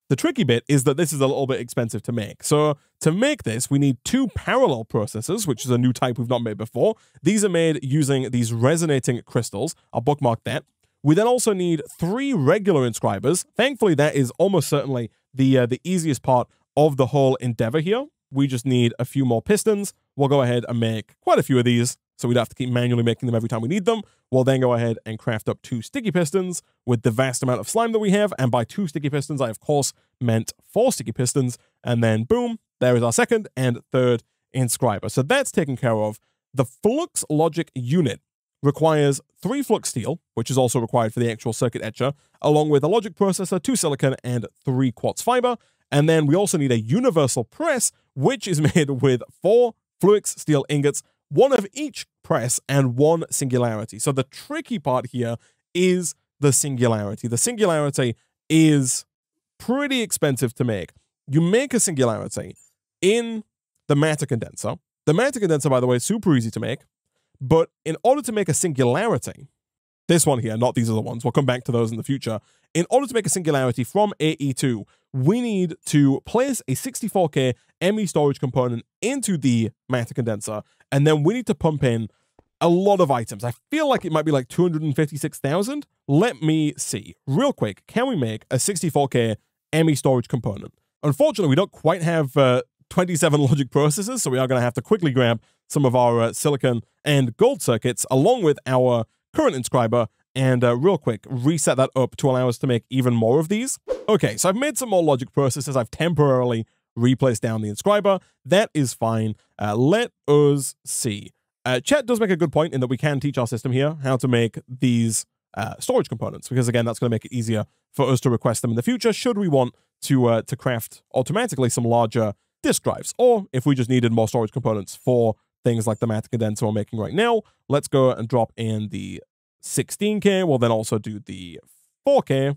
S1: The tricky bit is that this is a little bit expensive to make. So to make this, we need two parallel processors, which is a new type we've not made before. These are made using these resonating crystals. I'll bookmark that. We then also need three regular inscribers. Thankfully, that is almost certainly the, uh, the easiest part of the whole endeavor here. We just need a few more pistons. We'll go ahead and make quite a few of these, so we don't have to keep manually making them every time we need them. We'll then go ahead and craft up two sticky pistons with the vast amount of slime that we have. And by two sticky pistons, I, of course, meant four sticky pistons. And then, boom, there is our second and third inscriber. So that's taken care of. The flux logic unit requires three flux steel, which is also required for the actual circuit etcher, along with a logic processor, two silicon, and three quartz fiber. And then we also need a universal press, which is made with four flux steel ingots, one of each press and one singularity. So the tricky part here is the singularity. The singularity is pretty expensive to make. You make a singularity in the matter condenser. The matter condenser, by the way, is super easy to make. But in order to make a singularity, this one here, not these other ones, we'll come back to those in the future. In order to make a singularity from A E two, we need to place a sixty-four K M E storage component into the matter condenser, and then we need to pump in a lot of items. I feel like it might be like two hundred fifty-six thousand. Let me see. Real quick, can we make a sixty-four K M E storage component? Unfortunately, we don't quite have uh, twenty-seven logic processors, so we are going to have to quickly grab some of our uh, silicon and gold circuits along with our current inscriber, and uh, real quick, reset that up to allow us to make even more of these. Okay, so I've made some more logic processors. I've temporarily replaced down the inscriber. That is fine. Uh, let us see. Uh, Chet does make a good point in that we can teach our system here how to make these uh, storage components, because again, that's going to make it easier for us to request them in the future, should we want to, uh, to craft automatically some larger disk drives, or if we just needed more storage components for things like the matter condenser we're making right now. Let's go and drop in the sixteen K. We'll then also do the four K.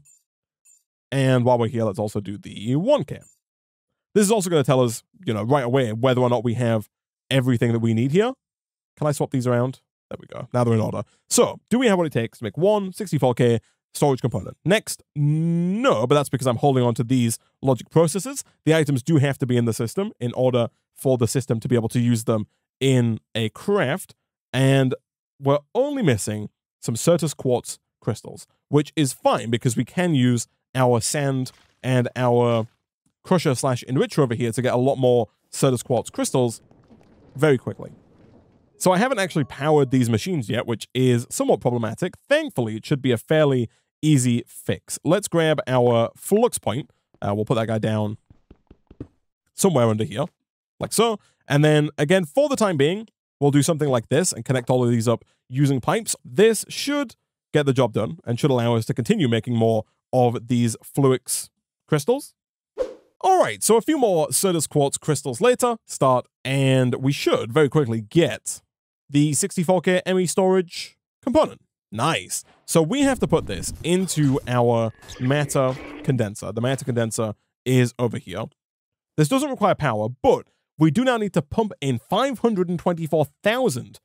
S1: And while we're here, let's also do the one K. This is also going to tell us, you know, right away whether or not we have everything that we need here. Can I swap these around? There we go. Now they're in order. So, do we have what it takes to make one sixty-four K storage component? Next, no, but that's because I'm holding on to these logic processors. The items do have to be in the system in order for the system to be able to use them in a craft, and we're only missing some Certus quartz crystals, which is fine because we can use our sand and our crusher slash enricher over here to get a lot more Certus quartz crystals very quickly. So I haven't actually powered these machines yet, which is somewhat problematic. Thankfully, it should be a fairly easy fix. Let's grab our flux point. Uh, we'll put that guy down somewhere under here, like so. And then, again, for the time being, we'll do something like this and connect all of these up using pipes. This should get the job done and should allow us to continue making more of these flux crystals. All right, so a few more Certus quartz crystals later, start, and we should very quickly get the sixty-four K M E storage component. Nice. So we have to put this into our matter condenser. The matter condenser is over here. This doesn't require power, but we do now need to pump in five hundred twenty-four thousand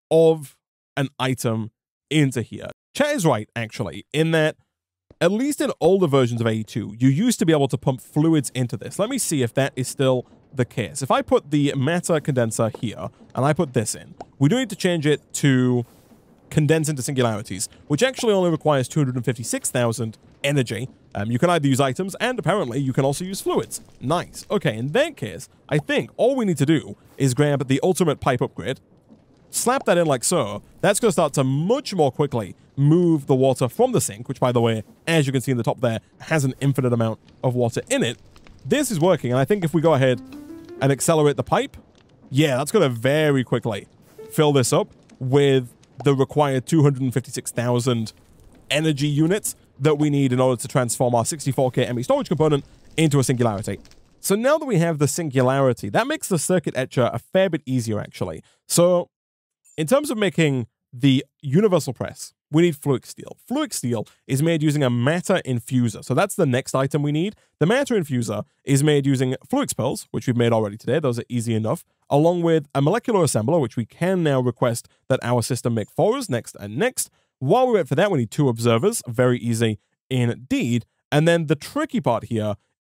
S1: of an item into here. Chat is right, actually, in that at least in older versions of A E two, you used to be able to pump fluids into this. Let me see if that is still the case. If I put the matter condenser here, and I put this in, we do need to change it to condense into singularities, which actually only requires two hundred fifty-six thousand energy. Um, you can either use items, and apparently you can also use fluids. Nice. Okay, in that case, I think all we need to do is grab the ultimate pipe upgrade, slap that in like so. That's going to start to much more quickly move the water from the sink, which, by the way, as you can see in the top there, has an infinite amount of water in it. This is working, and I think if we go ahead and accelerate the pipe, yeah, that's going to very quickly fill this up with the required two hundred fifty-six thousand energy units that we need in order to transform our sixty-four K M E storage component into a singularity. So now that we have the singularity, that makes the circuit etcher a fair bit easier, actually. So in terms of making the universal press, we need flux steel. Flux steel is made using a matter infuser. So that's the next item we need. The matter infuser is made using flux pearls, which we've made already today. Those are easy enough, along with a molecular assembler, which we can now request that our system make for us next and next. While we wait for that, we need two observers. Very easy indeed. And then the tricky part here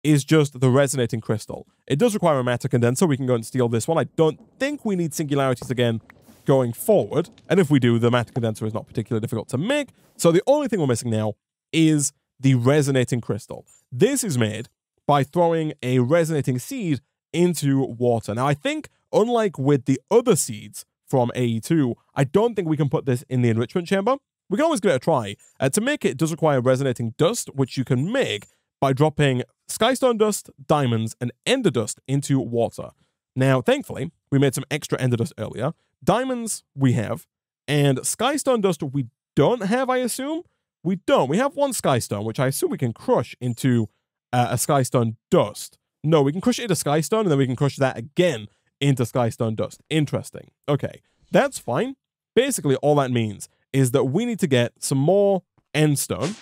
S1: is just the resonating crystal. It does require a matter condenser. We can go and steal this one. I don't think we need singularities again going forward. And if we do, the matter condenser is not particularly difficult to make. So the only thing we're missing now is the resonating crystal. This is made by throwing a resonating seed into water. Now, I think, unlike with the other seeds from A E two, I don't think we can put this in the enrichment chamber. We can always give it a try. Uh, to make it, it does require resonating dust, which you can make by dropping skystone dust, diamonds, and ender dust into water. Now, thankfully, we made some extra ender dust earlier. Diamonds we have, and skystone dust we don't have, I assume? We don't. We have one skystone, which I assume we can crush into uh, a skystone dust. No, we can crush it into skystone, and then we can crush that again into skystone dust. Interesting. Okay, that's fine. Basically, all that means is that we need to get some more end stone.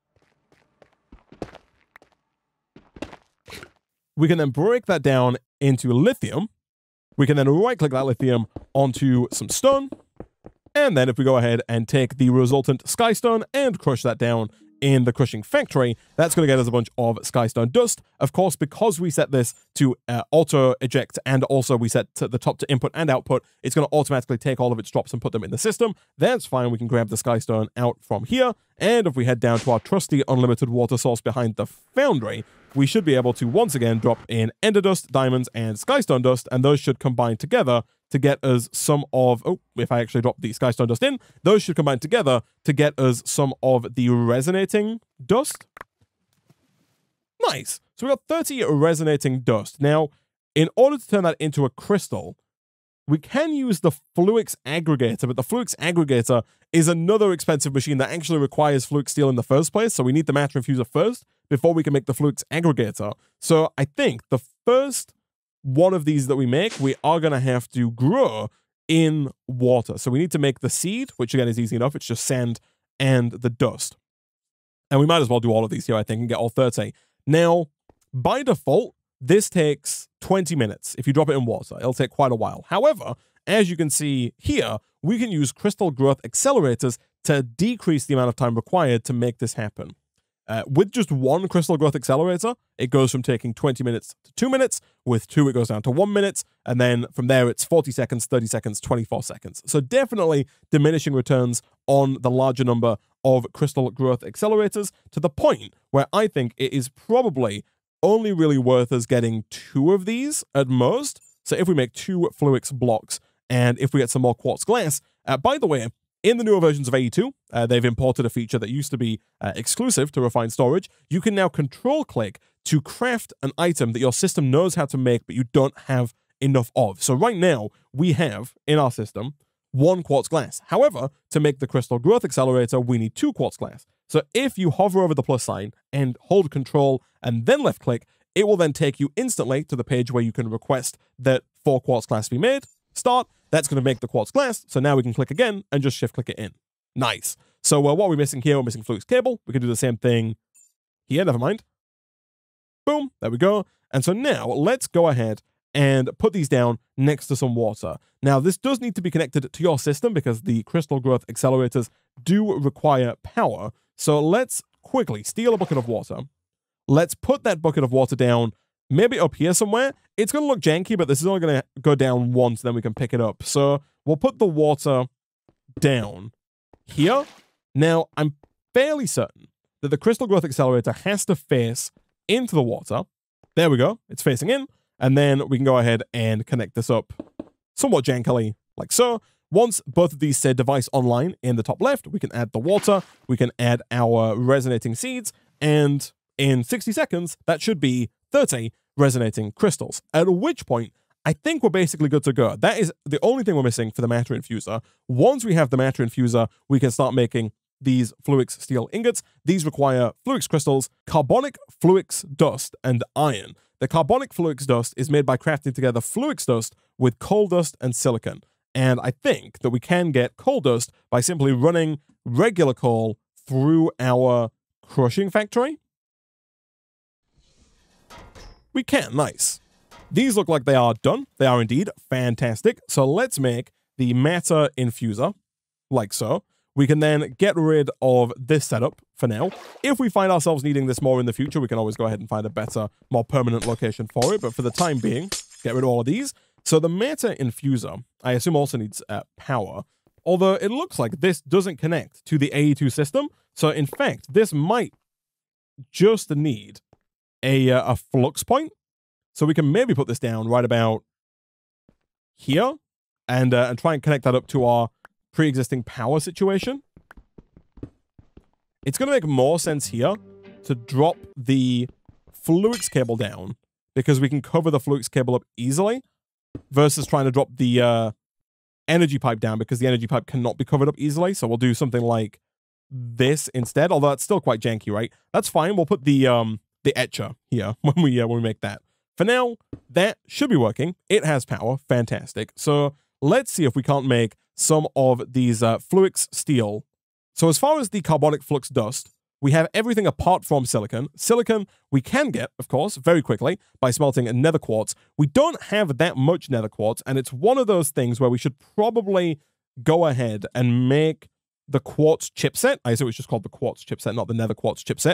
S1: We can then break that down into lithium. We can then right-click that lithium onto some stone. And then if we go ahead and take the resultant skystone and crush that down in the crushing factory, that's going to get us a bunch of skystone dust. Of course, because we set this to uh, auto-eject and also we set to the top to input and output, it's going to automatically take all of its drops and put them in the system. That's fine. We can grab the skystone out from here. And if we head down to our trusty unlimited water source behind the foundry, we should be able to once again drop in ender dust, diamonds, and skystone dust, and those should combine together to get us some of, oh, if I actually drop the skystone dust in, those should combine together to get us some of the resonating dust. Nice. So we got thirty resonating dust. Now, in order to turn that into a crystal, we can use the Fluix aggregator, but the Fluix aggregator is another expensive machine that actually requires Fluix steel in the first place, so we need the matter infuser first before we can make the Fluix aggregator. So I think the first one of these that we make, we are going to have to grow in water. So we need to make the seed, which again is easy enough. It's just sand and the dust. And we might as well do all of these here, I think, and get all thirty. Now, by default, this takes twenty minutes. If you drop it in water, it'll take quite a while. However, as you can see here, we can use crystal growth accelerators to decrease the amount of time required to make this happen. Uh, with just one crystal growth accelerator, it goes from taking twenty minutes to two minutes. With two, it goes down to one minute. And then from there, it's forty seconds, thirty seconds, twenty-four seconds. So definitely diminishing returns on the larger number of crystal growth accelerators, to the point where I think it is probably only really worth us getting two of these at most. So if we make two Fluix blocks, and if we get some more quartz glass, uh, by the way, in the newer versions of A E two, uh, they've imported a feature that used to be uh, exclusive to refined storage. You can now control-click to craft an item that your system knows how to make, but you don't have enough of. So right now, we have, in our system, one quartz glass. However, to make the crystal growth accelerator, we need two quartz glass. So if you hover over the plus sign and hold Control and then left-click, it will then take you instantly to the page where you can request that four quartz glass be made. Start. That's going to make the quartz glass. So now we can click again and just shift click it in. Nice. So uh, what are we missing here? We're missing Fluix cable. We can do the same thing here. Never mind. Boom. There we go. And so now let's go ahead and put these down next to some water. Now, this does need to be connected to your system because the crystal growth accelerators do require power. So let's quickly steal a bucket of water. Let's put that bucket of water down maybe up here somewhere. It's going to look janky, but this is only going to go down once, then we can pick it up. So we'll put the water down here. Now, I'm fairly certain that the crystal growth accelerator has to face into the water. There we go. It's facing in. And then we can go ahead and connect this up somewhat jankily, like so. Once both of these say device online in the top left, we can add the water, we can add our resonating seeds, and in sixty seconds, that should be thirty resonating crystals. At which point, I think we're basically good to go. That is the only thing we're missing for the matter infuser. Once we have the matter infuser, we can start making these Fluix steel ingots. These require Fluix crystals, carbonic Fluix dust, and iron. The carbonic Fluix dust is made by crafting together Fluix dust with coal dust and silicon. And I think that we can get coal dust by simply running regular coal through our crushing factory. We can, nice. These look like they are done. They are indeed fantastic. So let's make the matter infuser, like so. We can then get rid of this setup for now. If we find ourselves needing this more in the future, we can always go ahead and find a better, more permanent location for it. But for the time being, get rid of all of these. So the Meta Infuser, I assume, also needs uh, power. Although it looks like this doesn't connect to the A E two system. So in fact, this might just need a, uh, a flux point. So we can maybe put this down right about here and, uh, and try and connect that up to our pre-existing power situation. It's going to make more sense here to drop the Fluix cable down because we can cover the Fluix cable up easily versus trying to drop the uh, energy pipe down because the energy pipe cannot be covered up easily. So we'll do something like this instead, although that's still quite janky, right? That's fine. We'll put the um, the etcher here when we, uh, when we make that. For now, that should be working. It has power. Fantastic. So let's see if we can't make some of these uh, Fluix steel. So as far as the carbonic flux dust, we have everything apart from silicon. Silicon we can get, of course, very quickly by smelting a nether quartz. We don't have that much nether quartz, and it's one of those things where we should probably go ahead and make the quartz chipset. I assume it's just called the quartz chipset, not the nether quartz chipset.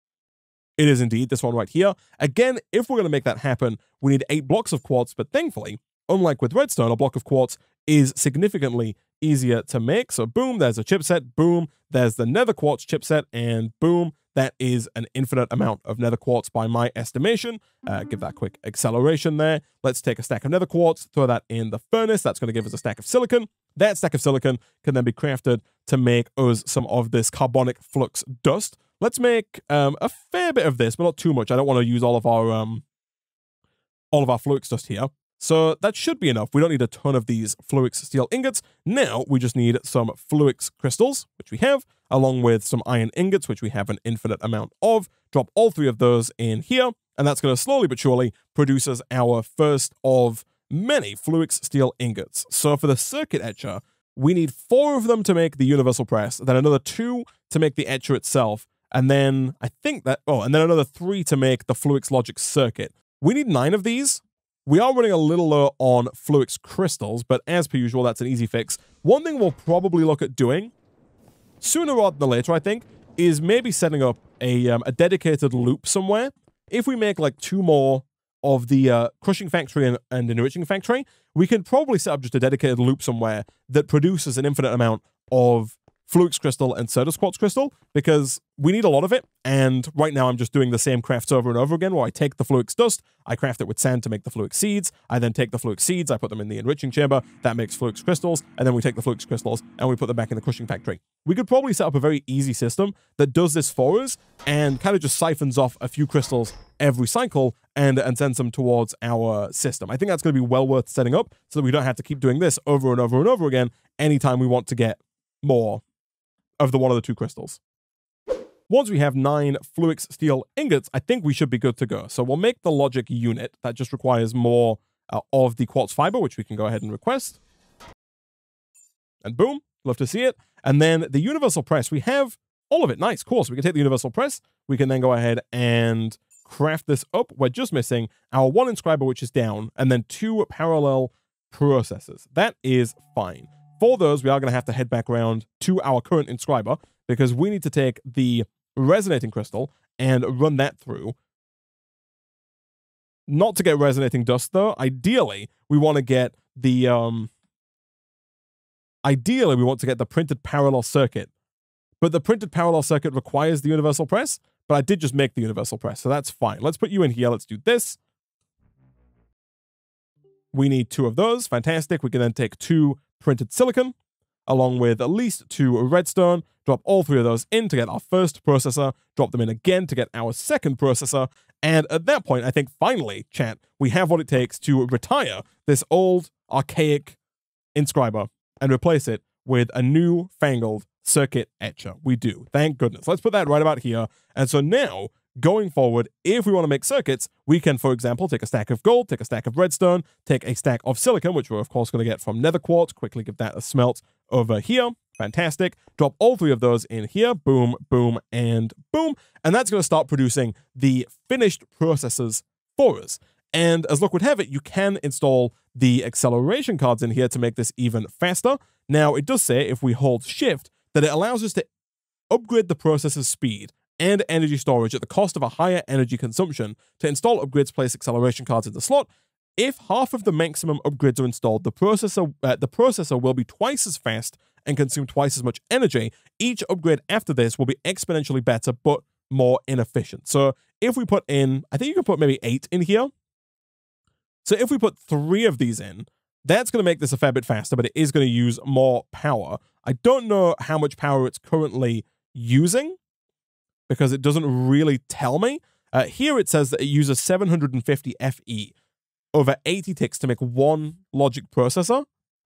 S1: It is indeed this one right here. Again, if we're going to make that happen, we need eight blocks of quartz, but thankfully, unlike with redstone, a block of quartz is significantly easier to make. So boom, there's a chipset, boom, there's the nether quartz chipset, and boom, that is an infinite amount of nether quartz by my estimation. Uh, give that a quick acceleration there. Let's take a stack of nether quartz, throw that in the furnace. That's going to give us a stack of silicon. That stack of silicon can then be crafted to make us some of this carbonic flux dust. Let's make um, a fair bit of this, but not too much. I don't want to use all of our um, all of our Fluix dust here. So that should be enough. We don't need a ton of these Fluix steel ingots. Now we just need some Fluix crystals, which we have, along with some iron ingots, which we have an infinite amount of. Drop all three of those in here, and that's going to slowly but surely produce us our first of many Fluix steel ingots. So for the circuit etcher, we need four of them to make the universal press, then another two to make the etcher itself, and then I think that, oh, and then another three to make the Fluix logic circuit. We need nine of these. We are running a little low on Fluix crystals, but as per usual, that's an easy fix. One thing we'll probably look at doing, sooner rather than later, I think, is maybe setting up a, um, a dedicated loop somewhere. If we make like two more of the uh, crushing factory and, and enriching factory, we can probably set up just a dedicated loop somewhere that produces an infinite amount of Fluix crystal and Certus quartz crystal, because we need a lot of it, and right now I'm just doing the same crafts over and over again, where I take the Fluix dust, I craft it with sand to make the Fluix seeds, I then take the Fluix seeds, I put them in the enriching chamber, that makes Fluix crystals, and then we take the Fluix crystals and we put them back in the crushing factory. We could probably set up a very easy system that does this for us, and kind of just siphons off a few crystals every cycle, and, and sends them towards our system. I think that's going to be well worth setting up, so that we don't have to keep doing this over and over and over again anytime we want to get more of the one of the two crystals. Once we have nine Fluix steel ingots, I think we should be good to go. So we'll make the logic unit. That just requires more uh, of the quartz fiber, which we can go ahead and request. And boom, love to see it. And then the universal press, we have all of it. Nice, cool. So we can take the universal press. We can then go ahead and craft this up. We're just missing our one inscriber, which is down, and then two parallel processors. That is fine. For those, we are going to have to head back around to our current inscriber, because we need to take the resonating crystal and run that through. Not to get resonating dust, though. Ideally, we want to get the... Um, ideally, we want to get the printed parallel circuit. But the printed parallel circuit requires the universal press, but I did just make the universal press, so that's fine. Let's put you in here. Let's do this. We need two of those. Fantastic. We can then take two printed silicon, along with at least two redstone, drop all three of those in to get our first processor, drop them in again to get our second processor, and at that point, I think finally, chat, we have what it takes to retire this old, archaic inscriber and replace it with a new fangled circuit etcher. We do. Thank goodness. Let's put that right about here. And so now, going forward, if we want to make circuits, we can, for example, take a stack of gold, take a stack of redstone, take a stack of silicon, which we're, of course, going to get from nether quartz. Quickly give that a smelt over here. Fantastic. Drop all three of those in here. Boom, boom, and boom. And that's going to start producing the finished processors for us. And as luck would have it, you can install the acceleration cards in here to make this even faster. Now, it does say if we hold shift that it allows us to upgrade the processor's speed and energy storage at the cost of a higher energy consumption. To install upgrades, place acceleration cards in the slot. If half of the maximum upgrades are installed, the processor uh, the processor will be twice as fast and consume twice as much energy. Each upgrade after this will be exponentially better, but more inefficient. So if we put in, I think you can put maybe eight in here. So if we put three of these in, that's going to make this a fair bit faster, but it is going to use more power. I don't know how much power it's currently using because it doesn't really tell me. Uh, here it says that it uses seven hundred fifty F E over eighty ticks to make one logic processor.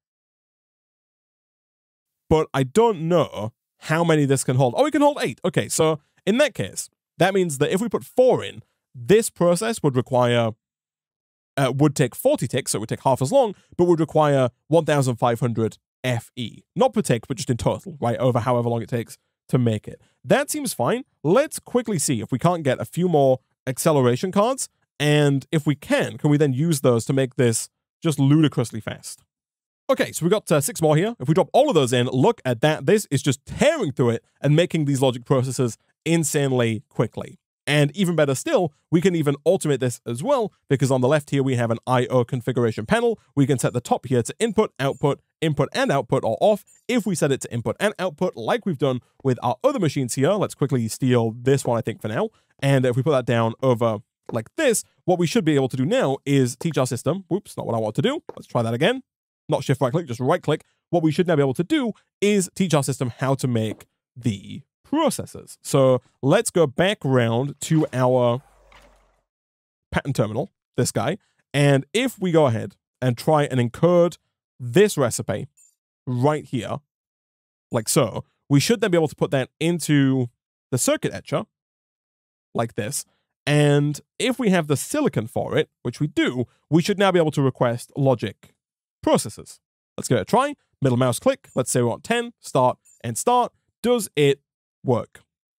S1: But I don't know how many this can hold. Oh, it can hold eight. Okay, so in that case, that means that if we put four in, this process would require, uh, would take forty ticks, so it would take half as long, but would require one thousand five hundred F E. Not per tick, but just in total, right? Over however long it takes to make it. That seems fine. Let's quickly see if we can't get a few more acceleration cards, and if we can, can we then use those to make this just ludicrously fast? Okay, so we got uh, six more here. If we drop all of those in, look at that. This is just tearing through it and making these logic processors insanely quickly. And even better still, we can even automate this as well, because on the left here, we have an I O configuration panel. We can set the top here to input, output, input and output, or off. If we set it to input and output, like we've done with our other machines here, let's quickly steal this one, I think, for now. And if we put that down over like this, what we should be able to do now is teach our system. Whoops, not what I want to do. Let's try that again. Not shift right click, just right click. What we should now be able to do is teach our system how to make the processors. So let's go back around to our pattern terminal, this guy. And if we go ahead and try and encode this recipe right here, like so, we should then be able to put that into the circuit etcher, like this. And if we have the silicon for it, which we do, we should now be able to request logic processors. Let's give it a try. Middle mouse click. Let's say we want ten, start, and start. Does it work?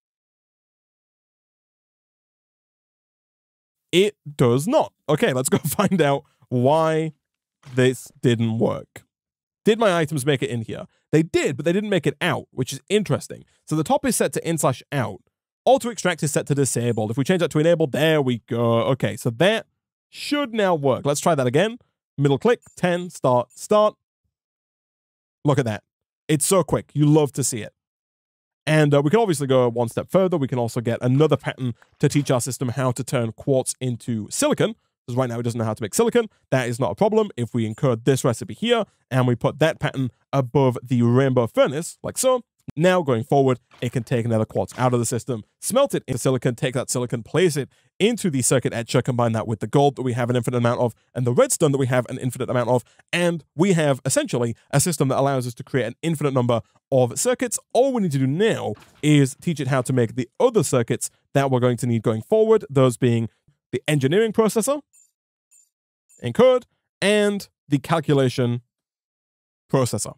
S1: It does not. Okay, let's go find out why this didn't work. Did my items make it in here? They did, but they didn't make it out, which is interesting. So the top is set to in slash out. Auto extract is set to disabled. If we change that to enabled, there we go. Okay, so that should now work. Let's try that again. Middle click, ten, start, start. Look at that. It's so quick. You love to see it. And uh, we can obviously go one step further. We can also get another pattern to teach our system how to turn quartz into silicon. Because right now it doesn't know how to make silicon. That is not a problem. If we encode this recipe here and we put that pattern above the rainbow furnace, like so, now going forward, it can take another quartz out of the system, smelt it into silicon, take that silicon, place it into the circuit etcher, combine that with the gold that we have an infinite amount of, and the redstone that we have an infinite amount of, and we have essentially a system that allows us to create an infinite number of circuits. All we need to do now is teach it how to make the other circuits that we're going to need going forward, those being the engineering processor, encode, and the calculation processor,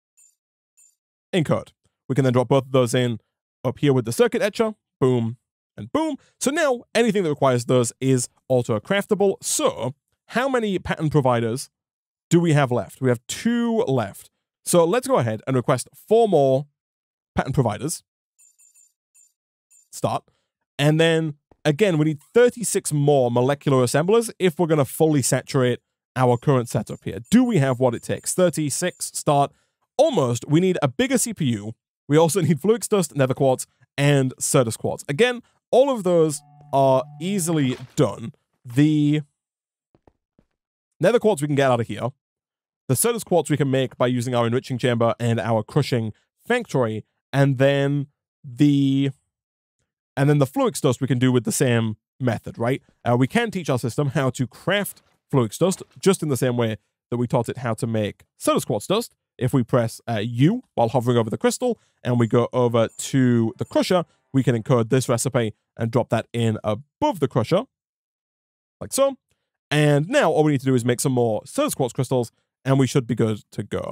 S1: encode. We can then drop both of those in up here with the circuit etcher, boom, and boom. So now anything that requires those is auto-craftable. So how many pattern providers do we have left? We have two left. So let's go ahead and request four more pattern providers. Start. And then, again, we need thirty-six more molecular assemblers if we're going to fully saturate our current setup here. Do we have what it takes? thirty-six, start. Almost. We need a bigger C P U. We also need Fluix Dust, Nether Quartz, and Certus Quartz. Again, all of those are easily done. The Nether Quartz we can get out of here. The Certus Quartz we can make by using our enriching chamber and our crushing factory. And then the and then the Fluix Dust we can do with the same method, right? Uh, we can teach our system how to craft Fluix Dust just in the same way that we taught it how to make Certus Quartz Dust. If we press uh, U while hovering over the crystal and we go over to the crusher, we can encode this recipe and drop that in above the crusher, like so. And now all we need to do is make some more Certus Quartz crystals and we should be good to go.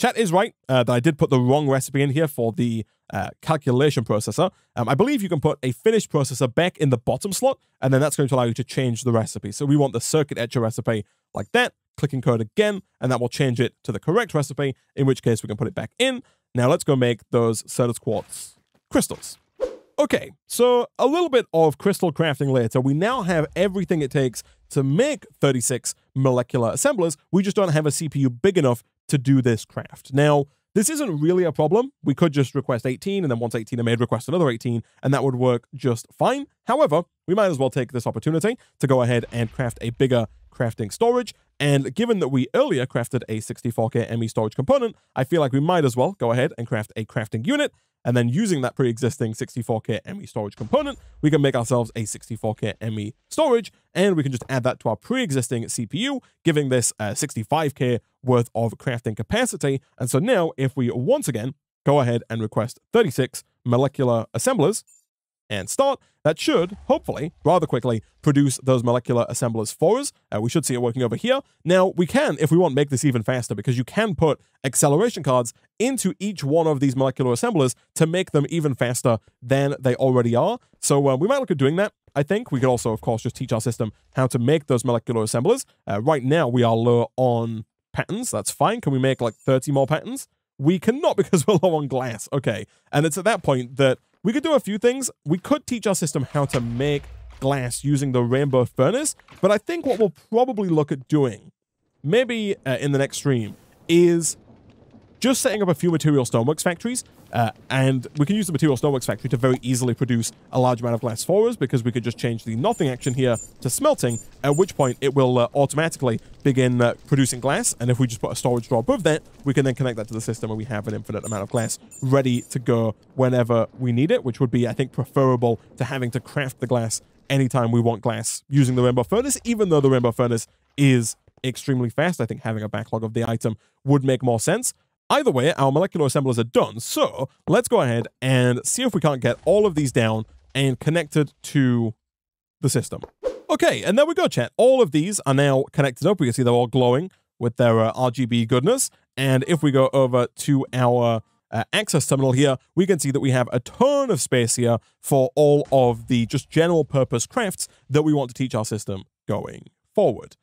S1: Chat is right uh, that I did put the wrong recipe in here for the uh, calculation processor. Um, I believe you can put a finished processor back in the bottom slot, and then that's going to allow you to change the recipe. So we want the circuit etcher recipe like that. Click encode again, and that will change it to the correct recipe, in which case we can put it back in. Now let's go make those Certus quartz crystals. Okay, so a little bit of crystal crafting later. We now have everything it takes to make thirty-six molecular assemblers. We just don't have a C P U big enough to do this craft. Now, this isn't really a problem. We could just request eighteen, and then once eighteen are made, request another eighteen, and that would work just fine. However, we might as well take this opportunity to go ahead and craft a bigger crafting storage. And given that we earlier crafted a sixty-four K M E storage component, I feel like we might as well go ahead and craft a crafting unit. And then using that pre-existing sixty-four K M E storage component, we can make ourselves a sixty-four K M E storage, and we can just add that to our pre-existing C P U, giving this uh, sixty-five K worth of crafting capacity. And so now, if we once again go ahead and request thirty-six molecular assemblers and start, that should, hopefully, rather quickly produce those molecular assemblers for us. Uh, we should see it working over here. Now, we can, if we want, make this even faster, because you can put acceleration cards into each one of these molecular assemblers to make them even faster than they already are. So uh, we might look at doing that. I think we could also, of course, just teach our system how to make those molecular assemblers. Uh, right now, we are low on patterns. That's fine. Can we make like thirty more patterns? We cannot, because we're low on glass. Okay. And it's at that point that we could do a few things. We could teach our system how to make glass using the rainbow furnace, but I think what we'll probably look at doing, maybe uh, in the next stream, is just setting up a few material stoneworks factories, uh, and we can use the material stoneworks factory to very easily produce a large amount of glass for us, because we could just change the nothing action here to smelting, at which point it will uh, automatically begin uh, producing glass. And if we just put a storage door above that, we can then connect that to the system, and we have an infinite amount of glass ready to go whenever we need it, which would be, I think, preferable to having to craft the glass anytime we want glass using the rainbow furnace. Even though the rainbow furnace is extremely fast, I think having a backlog of the item would make more sense. Either way, our molecular assemblers are done, so let's go ahead and see if we can't get all of these down and connected to the system. Okay, and there we go, chat. All of these are now connected up. We can see they're all glowing with their uh, R G B goodness. And if we go over to our uh, access terminal here, we can see that we have a ton of space here for all of the just general purpose crafts that we want to teach our system going forward.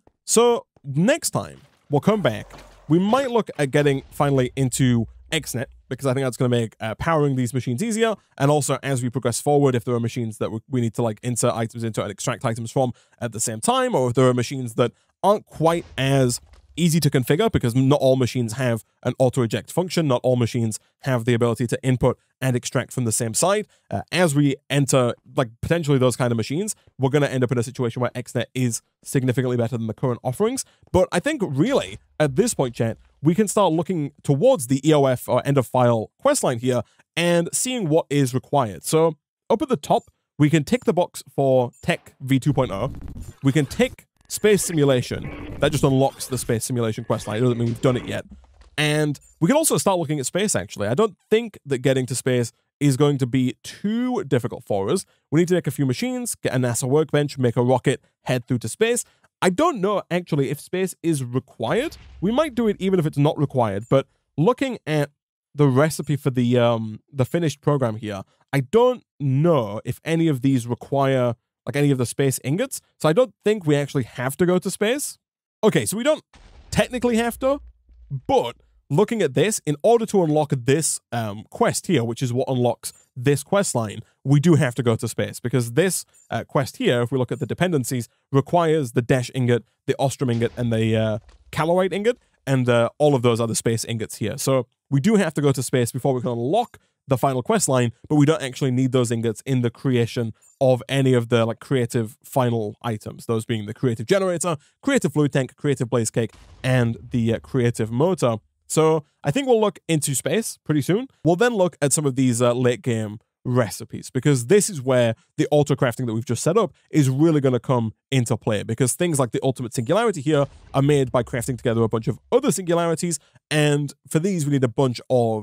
S1: So next time, we'll come back. We might look at getting finally into X net, because I think that's going to make uh, powering these machines easier. And also, as we progress forward, if there are machines that we need to like insert items into and extract items from at the same time, or if there are machines that aren't quite as easy to configure, because not all machines have an auto-eject function, not all machines have the ability to input and extract from the same side. Uh, as we enter, like, potentially those kind of machines, we're going to end up in a situation where X net is significantly better than the current offerings. But I think, really, at this point, chat, we can start looking towards the E O F, or end-of-file questline here, and seeing what is required. So, up at the top, we can tick the box for Tech v two point oh. We can tick Space Simulation. That just unlocks the Space Simulation questline. It doesn't mean we've done it yet. And we can also start looking at space, actually. I don't think that getting to space is going to be too difficult for us. We need to make a few machines, get a NASA workbench, make a rocket, head through to space. I don't know, actually, if space is required. We might do it even if it's not required, but looking at the recipe for the, um, the finished program here, I don't know if any of these require like any of the space ingots. So I don't think we actually have to go to space. Okay, so we don't technically have to, but looking at this, in order to unlock this um, quest here, which is what unlocks this quest line, we do have to go to space, because this uh, quest here, if we look at the dependencies, requires the dash ingot, the ostrom ingot, and the uh, calorite ingot, and uh, all of those are the space ingots here. So we do have to go to space before we can unlock the final quest line, but we don't actually need those ingots in the creation of any of the like creative final items, those being the creative generator, creative fluid tank, creative blaze cake, and the uh, creative motor. So I think we'll look into space pretty soon. We'll then look at some of these uh, late game recipes, because this is where the auto crafting that we've just set up is really going to come into play, because things like the ultimate singularity here are made by crafting together a bunch of other singularities, and for these we need a bunch of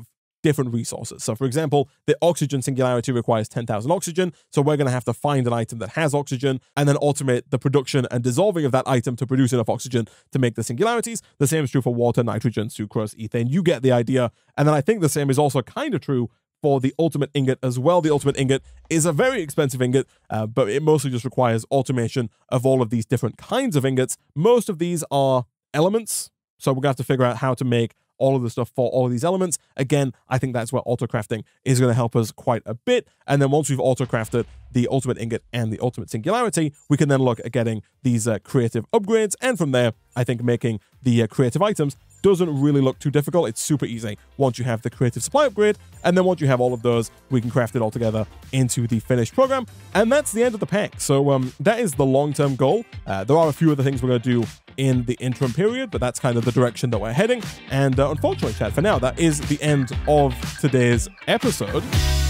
S1: different resources. So for example, the oxygen singularity requires ten thousand oxygen, so we're going to have to find an item that has oxygen and then automate the production and dissolving of that item to produce enough oxygen to make the singularities. The same is true for water, nitrogen, sucrose, ethane. You get the idea. And then I think the same is also kind of true for the ultimate ingot as well. The ultimate ingot is a very expensive ingot, uh, but it mostly just requires automation of all of these different kinds of ingots. Most of these are elements, so we're going to have to figure out how to make all of the stuff for all of these elements. Again, I think that's where auto-crafting is going to help us quite a bit. And then once we've auto-crafted the ultimate ingot and the ultimate singularity, we can then look at getting these uh, creative upgrades. And from there, I think making the uh, creative items doesn't really look too difficult. It's super easy once you have the creative supply upgrade. And then once you have all of those, we can craft it all together into the finished program. And that's the end of the pack. So um, that is the long-term goal. Uh, there are a few other things we're going to do in the interim period, but that's kind of the direction that we're heading. And uh, unfortunately, chat, for now, that is the end of today's episode.